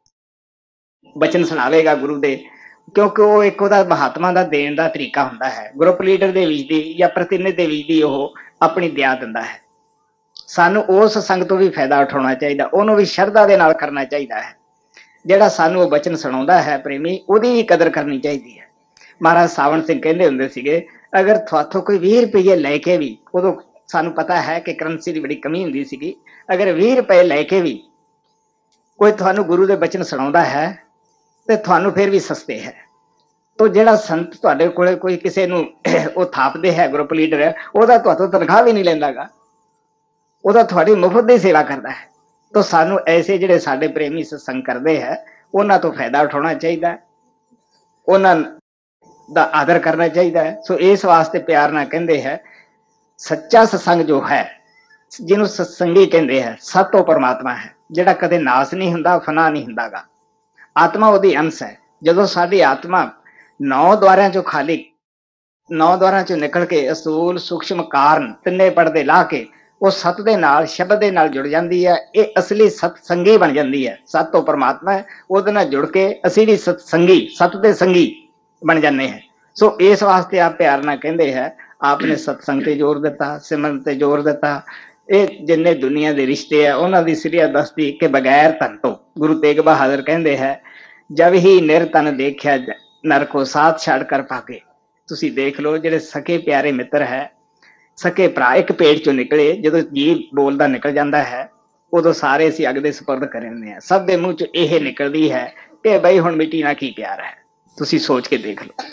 Speaker 1: ਬਚਨ ਸੁਣਾਵੇਗਾ ਗੁਰੂ ਦੇ, ਕਿਉਂਕਿ ਉਹ ਇੱਕ ਉਹਦਾ ਮਹਾਤਮਾ ਦਾ ਦੇਣ ਦਾ ਤਰੀਕਾ ਹੁੰਦਾ ਹੈ। ਗਰੁੱਪ ਲੀਡਰ ਦੇ ਵਿੱਚ ਦੀ ਜਾਂ ਪ੍ਰਤੀਨਿਧ ਦੇ ਵਿੱਚ ਦੀ ਉਹ ਆਪਣੀ ਦਿਆ ਦਿੰਦਾ ਹੈ। ਸਾਨੂੰ ਉਸ ਸੰਗ ਤੋਂ ਵੀ ਫਾਇਦਾ ਉਠਾਉਣਾ ਚਾਹੀਦਾ, ਉਹਨੂੰ ਵੀ ਸ਼ਰਧਾ ਦੇ ਨਾਲ ਕਰਨਾ ਚਾਹੀਦਾ ਹੈ। ਜਿਹੜਾ ਸਾਨੂੰ ਉਹ ਬਚਨ ਸੁਣਾਉਂਦਾ ਹੈ ਪ੍ਰੇਮੀ, ਉਹਦੀ ਵੀ ਕਦਰ ਕਰਨੀ ਚਾਹੀਦੀ ਹੈ। ਮਹਾਰਾਜ ਸਾਵਣ ਸਿੰਘ ਕਹਿੰਦੇ ਹੁੰਦੇ ਸੀਗੇ, ਅਗਰ ਤੁਹਾਥੋਂ ਕੋਈ 20 ਰੁਪਏ ਲੈ ਕੇ ਵੀ, ਉਦੋਂ ਸਾਨੂੰ ਪਤਾ ਹੈ ਕਿ ਕਰੰਸੀ ਦੀ ਬੜੀ ਕਮੀ ਹੁੰਦੀ ਸੀਗੀ, ਅਗਰ 20 ਰੁਪਏ ਲੈ ਕੇ ਵੀ ਕੋਈ ਤੁਹਾਨੂੰ ਗੁਰੂ ਦੇ ਬਚਨ ਸੁਣਾਉਂਦਾ ਹੈ ਤੇ ਤੁਹਾਨੂੰ ਫਿਰ ਵੀ ਸਸਤੇ ਹੈ। ਤੋ ਜਿਹੜਾ ਸੰਤ ਤੁਹਾਡੇ ਕੋਲੇ ਕੋਈ ਕਿਸੇ ਨੂੰ ਉਹ ਥਾਪਦੇ ਹੈ, ਗਰੁੱਪ ਲੀਡਰ ਹੈ, ਉਹਦਾ ਤੁਹਾਤੋਂ ਤਨਖਾਹ ਵੀ ਨਹੀਂ ਲੈਂਦਾਗਾ, ਉਹਦਾ ਤੁਹਾਡੀ ਮੁਫਤ ਦੀ ਸੇਵਾ ਕਰਦਾ ਹੈ। ਤੋ ਸਾਨੂੰ ਐਸੇ ਜਿਹੜੇ ਸਾਡੇ ਪ੍ਰੇਮੀ ਸਤਸੰਗ ਕਰਦੇ ਹੈ, ਉਹਨਾਂ ਤੋਂ ਫਾਇਦਾ ਉਠਾਉਣਾ ਚਾਹੀਦਾ, ਉਹਨਾਂ ਦਾ ਆਦਰ ਕਰਨਾ ਚਾਹੀਦਾ ਹੈ। ਸੋ ਇਸ ਵਾਸਤੇ ਪਿਆਰ ਨਾਲ ਕਹਿੰਦੇ ਹੈ, ਸੱਚਾ ਸਤਸੰਗ ਜੋ ਹੈ, ਜਿਹਨੂੰ ਸਤਸੰਗੀ ਕਹਿੰਦੇ ਹੈ, ਸਤ ਤੋਂ ਪਰਮਾਤਮਾ ਹੈ, ਜਿਹੜਾ ਕਦੇ ਨਾਸ ਨਹੀਂ ਹੁੰਦਾ, ਫਨਾ ਨਹੀਂ ਹੁੰਦਾਗਾ। ਆਤਮਾ ਉਹਦੀ ਅੰਸ਼ ਹੈ। ਜਦੋਂ ਸਾਡੀ ਆਤਮਾ 9 ਦੁਆਰਿਆਂ ਚੋਂ ਖਾਲੀ, 9 ਦੁਆਰਿਆਂ ਚੋਂ ਨਿਕਲ ਕੇ ਅਸੂਲ ਸੂਖਸ਼ਮ ਕਾਰਨ ਤਿੰਨੇ ਪਰਦੇ ਲਾ ਕੇ ਉਹ ਸਤ ਦੇ ਨਾਲ, ਸ਼ਬਦ ਦੇ ਨਾਲ ਜੁੜ ਜਾਂਦੀ ਹੈ, ਇਹ ਅਸਲੀ ਸਤਸੰਗੀ ਬਣ ਜਾਂਦੀ ਹੈ। ਸਤ ਤੋਂ ਪਰਮਾਤਮਾ ਹੈ, ਉਹਦੇ ਨਾਲ ਜੁੜ ਕੇ ਅਸੀਂ ਵੀ ਸਤਸੰਗੀ, ਸਤ ਦੇ ਸੰਗੀ ਬਣ ਜਾਂਦੇ ਹੈ। ਸੋ ਇਸ ਵਾਸਤੇ ਆਪ ਪਿਆਰ ਨਾਲ ਕਹਿੰਦੇ ਹੈ, ਆਪਨੇ ਸਤਸੰਗ ਤੇ ਜ਼ੋਰ ਦਿੱਤਾ, ਸਿਮਰਨ ਤੇ ਜ਼ੋਰ ਦਿੱਤਾ। ਇਹ ਜਿੰਨੇ ਦੁਨੀਆ ਦੇ ਰਿਸ਼ਤੇ ਆ ਉਹਨਾਂ ਦੀ ਸਿਰਿਆ ਦੱਸਦੀ ਕਿ ਬਗੈਰ ਧਨ ਤੋਂ, ਗੁਰੂ ਤੇਗ ਬਹਾਦਰ ਕਹਿੰਦੇ ਹੈ, ਜਬ ਹੀ ਨਿਰਤਨ ਦੇਖਿਆ ਨਰ ਕੋ ਸਾਥ ਛੱਡ ਕਰ ਭਾਗੇ। ਤੁਸੀਂ ਦੇਖ ਲਓ, ਜਿਹੜੇ ਸਕੇ ਪਿਆਰੇ ਮਿੱਤਰ ਹੈ, ਸਕੇ ਭਰਾ ਇੱਕ ਪੇਟ ਚੋਂ ਨਿਕਲੇ, ਜਦੋਂ ਜੀਵ ਬੋਲਦਾ ਨਿਕਲ ਜਾਂਦਾ ਹੈ, ਉਦੋਂ ਸਾਰੇ ਅਸੀਂ ਅੱਗ ਦੇ ਸਪੁਰਦ ਕਰ ਦਿੰਦੇ ਹਾਂ। ਸਭ ਦੇ ਮੂੰਹ ਚ ਇਹ ਨਿਕਲਦੀ ਹੈ ਕਿ ਬਈ ਹੁਣ ਮਿੱਟੀ ਨਾਲ ਕੀ ਪਿਆਰ ਹੈ। ਤੁਸੀਂ ਸੋਚ ਕੇ ਦੇਖ ਲਓ।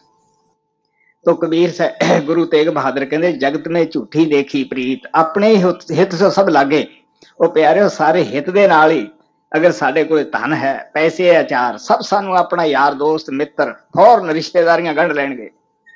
Speaker 1: तो कबीर गुरु तेग बहादुर कहते, जगत में झूठी देखी प्रीत, अपने हित से सब लागे। वो प्यारे सारे हित दे नाल ही, अगर साडे कोल धन है, पैसे है, चार, सब सानू अपना यार दोस्त मित्र फौरन रिश्तेदारियां गंढ लैणगे।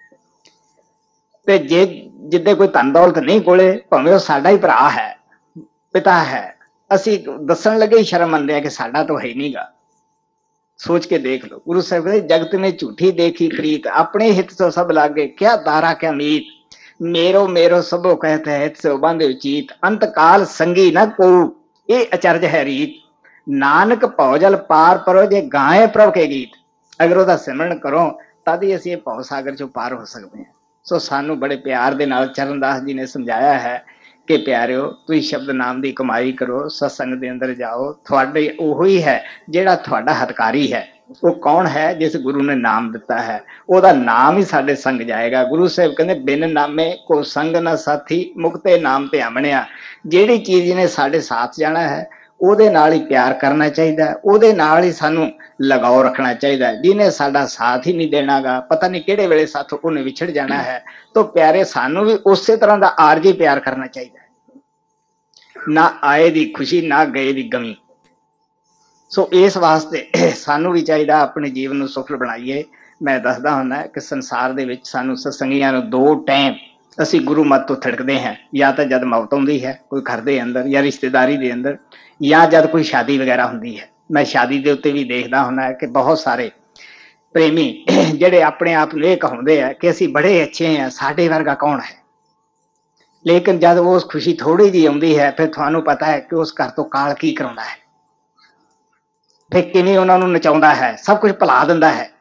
Speaker 1: ते जे जिद्दे कोई धन दौलत नहीं कोले, भावें वो साडा ही भरा है, पिता है, असी दसन लगे ही शर्म मंनदे कि साडा तो है नहीं गा। सोच के देख लो, गुरु साहब कहते, जगत में झूठी देखी प्रीत, अपने हित तो सब लागे, क्या दारा क्या मीत, मेरो मेरो सबो कहते हित से बांधे चीत, अंत काल संगी न को, ये अचरज है रीत, नानक भौजल पार परो जे गाए प्रभ के गीत। अगर ਉਹਦਾ ਸਿਮਰਨ ਕਰੋ ਤਦ ਹੀ ਅਸੀਂ ਭੌ ਸਾਗਰ ਚੋਂ ਪਾਰ ਹੋ ਸਕਦੇ ਹਾਂ। ਸੋ ਸਾਨੂੰ ਬੜੇ ਪਿਆਰ ਦੇ ਨਾਲ ਚਰਨਦਾਸ ਜੀ ਨੇ ਸਮਝਾਇਆ ਹੈ कि प्यारिओ, तुसीं शब्द नाम की कमाई करो, सत्संग के अंदर जाओ, थोड़े उही है जिहड़ा थोड़ा हतकारी है। वो कौन है? जिस गुरु ने नाम दिता है, ओदा नाम ही साडे संग जाएगा। गुरु साहब कहते, बिन नामे को संग न साथी, मुक्ते नाम ते आमणिया। जिहड़ी चीज ने साडे साथ जाना है, ਉਹਦੇ ਨਾਲ ਹੀ ਪਿਆਰ ਕਰਨਾ ਚਾਹੀਦਾ, ਉਹਦੇ ਨਾਲ ਹੀ ਸਾਨੂੰ ਲਗਾਓ ਰੱਖਣਾ ਚਾਹੀਦਾ। ਜਿਹਨੇ ਸਾਡਾ ਸਾਥ ਹੀ ਨਹੀਂ ਦੇਣਾਗਾ, ਪਤਾ ਨਹੀਂ ਕਿਹੜੇ ਵੇਲੇ ਸਾਥੋਂ ਉਹਨੇ ਵਿਛੜ ਜਾਣਾ ਹੈ। तो प्यारे सानू भी उस तरह का आरजी प्यार करना चाहिए, ना आए दी खुशी ना गए दी गमी। सो इस वास्ते सानू भी चाहिए अपने जीवन को सुखल बनाइए। मैं दसदा हुंदा कि संसार दे विच सानूं सत्संगियां नूं दो टाइम ਅਸੀਂ ਗੁਰੂ ਮਤ ਤੋਂ ਥੜਕਦੇ ਹਾਂ, ਜਾਂ ਤਾਂ ਜਦ ਮੌਤ ਆਉਂਦੀ ਹੈ ਕੋਈ ਘਰ ਦੇ ਅੰਦਰ ਜਾਂ ਰਿਸ਼ਤੇਦਾਰੀ ਦੇ ਅੰਦਰ, ਜਾਂ ਜਦ ਕੋਈ ਸ਼ਾਦੀ ਵਗੈਰਾ ਹੁੰਦੀ ਹੈ। ਮੈਂ ਸ਼ਾਦੀ ਦੇ ਉੱਤੇ ਵੀ ਦੇਖਦਾ ਹੁੰਦਾ ਕਿ ਬਹੁਤ ਸਾਰੇ ਪ੍ਰੇਮੀ ਜਿਹੜੇ ਆਪਣੇ ਆਪ ਨੂੰ ਇਹ ਕਹਾਉਂਦੇ ਆ ਕਿ ਅਸੀਂ ਬੜੇ ਅੱਛੇ ਹਾਂ, ਸਾਡੇ ਵਰਗਾ ਕੌਣ ਹੈ। ਲੇਕਿਨ ਜਦ ਉਸ ਖੁਸ਼ੀ ਥੋੜੀ ਜਿਹੀ ਆਉਂਦੀ ਹੈ, ਫਿਰ ਤੁਹਾਨੂੰ ਪਤਾ ਹੈ ਕਿ ਉਸ ਘਰ ਤੋਂ ਕਾਲ ਕੀ ਕਰਾਉਂਦਾ ਹੈ, ਫਿਰ ਕਿਵੇਂ ਉਹਨਾਂ ਨੂੰ ਨਚਾਉਂਦਾ ਹੈ, ਸਭ ਕੁਝ ਭੁਲਾ ਦਿੰਦਾ ਹੈ।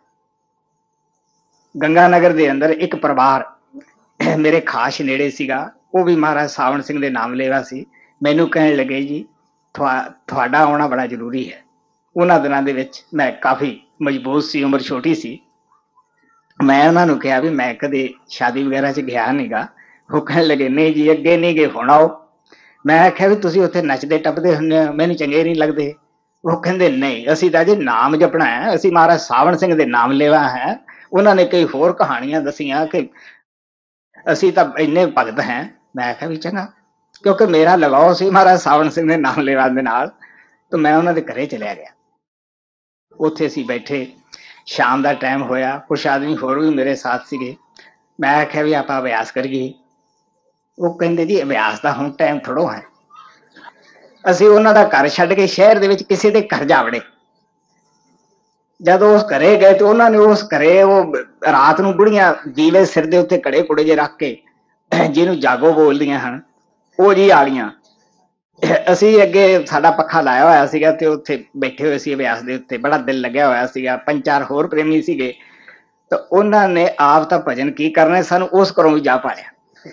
Speaker 1: ਗੰਗਾ ਨਗਰ ਦੇ ਅੰਦਰ ਇੱਕ ਪਰਿਵਾਰ ਮੇਰੇ ਖਾਸ ਨੇੜੇ ਸੀਗਾ, ਉਹ ਵੀ ਮਹਾਰਾਜ ਸਾਵਣ ਸਿੰਘ ਦੇ ਨਾਮ ਲੇਵਾ ਸੀ। ਮੈਨੂੰ ਕਹਿਣ ਲੱਗੇ ਜੀ ਤੁਹਾਡਾ ਆਉਣਾ ਬੜਾ ਜ਼ਰੂਰੀ ਹੈ। ਉਹਨਾਂ ਦਿਨਾਂ ਦੇ ਵਿੱਚ ਮੈਂ ਕਾਫੀ ਮਜ਼ਬੂਤ ਸੀ, ਉਮਰ ਛੋਟੀ ਸੀ। ਮੈਂ ਉਹਨਾਂ ਨੂੰ ਕਿਹਾ ਵੀ ਮੈਂ ਕਦੇ ਸ਼ਾਦੀ ਵਗੈਰਾ 'ਚ ਗਿਆ ਨਹੀਂ ਗਾ। ਉਹ ਕਹਿਣ ਲੱਗੇ ਨਹੀਂ ਜੀ ਅੱਗੇ ਨਹੀਂ ਗਏ, ਹੁਣ ਆਓ। ਮੈਂ ਆਖਿਆ ਵੀ ਤੁਸੀਂ ਉੱਥੇ ਨੱਚਦੇ ਟੱਪਦੇ ਹੁੰਦੇ ਹੋ, ਮੈਨੂੰ ਚੰਗੇ ਨਹੀਂ ਲੱਗਦੇ। ਉਹ ਕਹਿੰਦੇ ਨਹੀਂ, ਅਸੀਂ ਤਾਂ ਜੀ ਨਾਮ ਜਪਣਾ ਹੈ, ਅਸੀਂ ਮਹਾਰਾਜ ਸਾਵਣ ਸਿੰਘ ਦੇ ਨਾਮ ਲੇਵਾ ਹੈ। ਉਹਨਾਂ ਨੇ ਕਈ ਹੋਰ ਕਹਾਣੀਆਂ ਦੱਸੀਆਂ ਕਿ ਅਸੀਂ ਤਾਂ ਇੰਨੇ ਭਗਤ ਹੈ। ਮੈਂ ਆਖਿਆ ਵੀ ਚੰਗਾ, ਕਿਉਂਕਿ ਮੇਰਾ ਲਗਾਓ ਸੀ ਮਹਾਰਾਜ ਸਾਵਣ ਸਿੰਘ ਦੇ ਨਾਮ ਲੇਵਾ ਦੇ ਨਾਲ, ਤਾਂ ਮੈਂ ਉਹਨਾਂ ਦੇ ਘਰੇ ਚਲਿਆ ਗਿਆ। ਉੱਥੇ ਅਸੀਂ ਬੈਠੇ, ਸ਼ਾਮ ਦਾ ਟਾਈਮ ਹੋਇਆ, ਕੁਛ ਆਦਮੀ ਹੋਰ ਵੀ ਮੇਰੇ ਸਾਥ ਸੀਗੇ। ਮੈਂ ਆਖਿਆ ਵੀ ਆਪਾਂ ਅਭਿਆਸ ਕਰੀਏ। ਉਹ ਕਹਿੰਦੇ ਜੀ ਅਭਿਆਸ ਦਾ ਹੁਣ ਟਾਈਮ ਥੋੜ੍ਹਾ ਹੈ। ਅਸੀਂ ਉਹਨਾਂ ਦਾ ਘਰ ਛੱਡ ਕੇ ਸ਼ਹਿਰ ਦੇ ਵਿੱਚ ਕਿਸੇ ਦੇ ਘਰ ਜਾ ਵੜੇ। ਜਦੋਂ ਉਸ ਘਰੇ ਗਏ ਤੇ ਉਹਨਾਂ ਨੇ ਉਸ ਘਰੇ ਉਹ ਰਾਤ ਨੂੰ ਬੁੜੀਆਂ ਦੀਵੇ ਸਿਰ ਦੇ ਉੱਤੇ ਕੜੇ ਕੁੜੇ ਜੇ ਰੱਖ ਕੇ, ਜਿਹਨੂੰ ਜਾਗੋ ਬੋਲਦੀਆਂ ਹਨ, ਉਹ ਜੀ ਆ ਗਈਆਂ। ਅਸੀਂ ਅੱਗੇ ਸਾਡਾ ਪੱਖਾ ਲਾਇਆ ਹੋਇਆ ਸੀਗਾ ਤੇ ਉੱਥੇ ਬੈਠੇ ਹੋਏ ਸੀ ਅਭਿਆਸ ਦੇ ਉੱਤੇ, ਬੜਾ ਦਿਲ ਲੱਗਿਆ ਹੋਇਆ ਸੀਗਾ। 5-4 ਹੋਰ ਪ੍ਰੇਮੀ ਸੀਗੇ, ਤਾਂ ਉਹਨਾਂ ਨੇ ਆਪ ਤਾਂ ਭਜਨ ਕੀ ਕਰਨੇ, ਸਾਨੂੰ ਉਸ ਘਰੋਂ ਵੀ ਜਾ ਪਾਇਆ।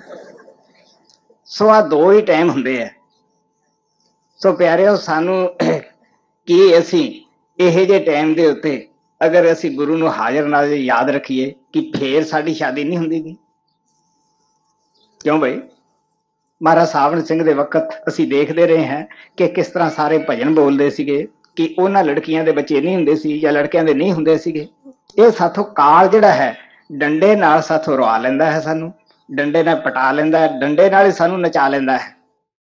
Speaker 1: ਸੋ ਆਹ ਦੋ ਹੀ ਟਾਈਮ ਹੁੰਦੇ ਆ। ਸੋ ਪਿਆਰਿਓ, ਸਾਨੂੰ ਕੀ ਅਸੀਂ ਇਹੋ ਜਿਹੇ ਟਾਈਮ ਦੇ ਉੱਤੇ ਅਗਰ ਅਸੀਂ ਗੁਰੂ ਨੂੰ ਹਾਜ਼ਰ ਨਾਜ਼ਰ ਯਾਦ ਰੱਖੀਏ ਕਿ ਫੇਰ ਸਾਡੀ ਸ਼ਾਦੀ ਨਹੀਂ ਹੁੰਦੀ ਗੀ। ਕਿਉਂ ਬਈ? ਮਹਾਰਾਜ ਸਾਵਣ ਸਿੰਘ ਦੇ ਵਕਤ ਅਸੀਂ ਦੇਖਦੇ ਰਹੇ ਹਾਂ ਕਿ ਕਿਸ ਤਰ੍ਹਾਂ ਸਾਰੇ ਭਜਨ ਬੋਲਦੇ ਸੀਗੇ ਕਿ ਉਹਨਾਂ ਲੜਕੀਆਂ ਦੇ ਬੱਚੇ ਨਹੀਂ ਹੁੰਦੇ ਸੀ ਜਾਂ ਲੜਕਿਆਂ ਦੇ ਨਹੀਂ ਹੁੰਦੇ ਸੀਗੇ। ਇਹ ਸਾਥੋਂ ਕਾਲ ਜਿਹੜਾ ਹੈ ਡੰਡੇ ਨਾਲ ਸਾਥੋਂ ਰਵਾ ਲੈਂਦਾ ਹੈ, ਸਾਨੂੰ ਡੰਡੇ ਨਾਲ ਪਟਾ ਲੈਂਦਾ ਹੈ, ਡੰਡੇ ਨਾਲ ਹੀ ਸਾਨੂੰ ਨਚਾ ਲੈਂਦਾ ਹੈ।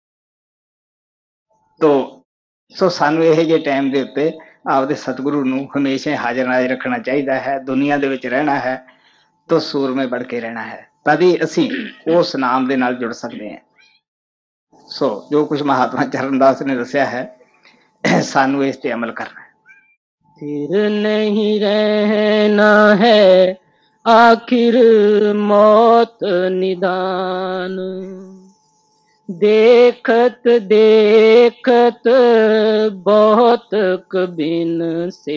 Speaker 1: ਸੋ ਸਾਨੂੰ ਇਹੋ ਜਿਹੇ ਟਾਈਮ ਦੇ ਉੱਤੇ ਆਪਦੇ ਸਤਿਗੁਰੂ ਨੂੰ ਹਮੇਸ਼ਾ ਹਾਜ਼ਰ ਨਾਜ਼ਰ ਰੱਖਣਾ ਚਾਹੀਦਾ ਹੈ। ਦੁਨੀਆ ਦੇ ਵਿੱਚ ਰਹਿਣਾ ਹੈ ਤਾਂ ਸੂਰਮੇ ਬਣ ਕੇ ਰਹਿਣਾ ਹੈ, ਤਦੀ ਅਸੀਂ ਉਸ ਨਾਮ ਦੇ ਨਾਲ ਜੁੜ ਸਕਦੇ ਹਾਂ। ਸੋ ਜੋ ਕੁਝ ਮਹਾਤਮਾ ਚਰਨਦਾਸ ਨੇ ਦੱਸਿਆ ਹੈ, ਸਾਨੂੰ ਇਸ ਤੇ ਅਮਲ ਕਰਨਾ ਹੈ।
Speaker 2: फिर नहीं रहना है आखिर मौत निदान, देखत देखत बहुत कबिन से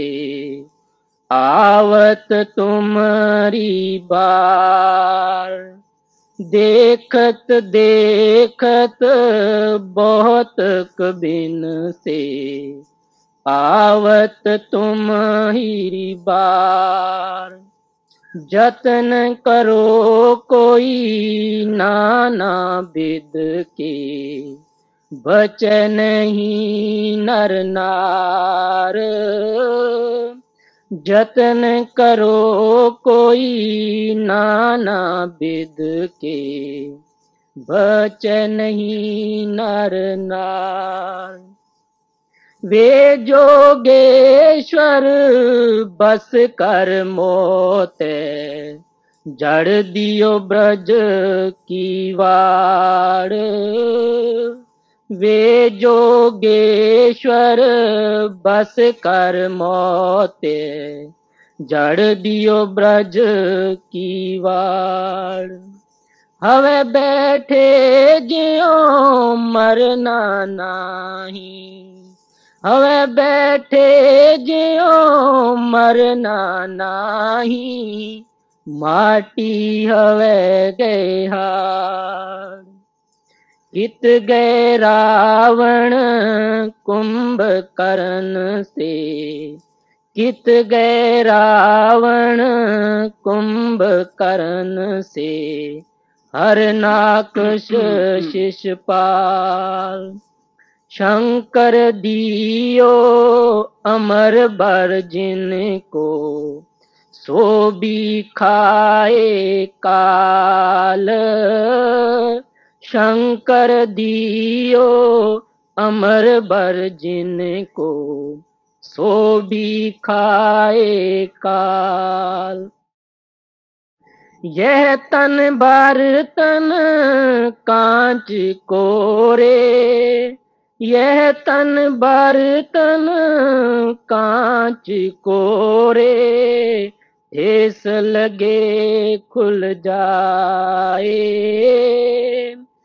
Speaker 2: आवत तुम्हारी बार, देखत देखत बहुत कबिन से आवत तुम्हारी बार, जतन करो कोई नाना बिद के, बचे नहीं नर नार, जतन करो कोई नाना बिद के, बचे नहीं नर नार। वे जोगेश्वर बस कर मोते, जड़ दियो ब्रज की वाड़, वे जोगेश्वर बस कर मोते, जड़ दियो ब्रज की वाड़, हवे बैठे ज्यों मरना नाही, हवे बैठे ज्यों मरना नाही, माटी हवे गए हार, कित गए रावण कुंभकर्ण से, कित गए रावण कुंभकर्ण से, हरनाकश शिषपाल, शंकर दियो अमर बर जिनको, सो भी खाए काल, शंकर दियो अमर बर जिनको, सो भी खाए काल। यह तन बर्तन कांच कोरे, यह तन बर्तन कांच कोरे, ठेस लगे खुल जाए।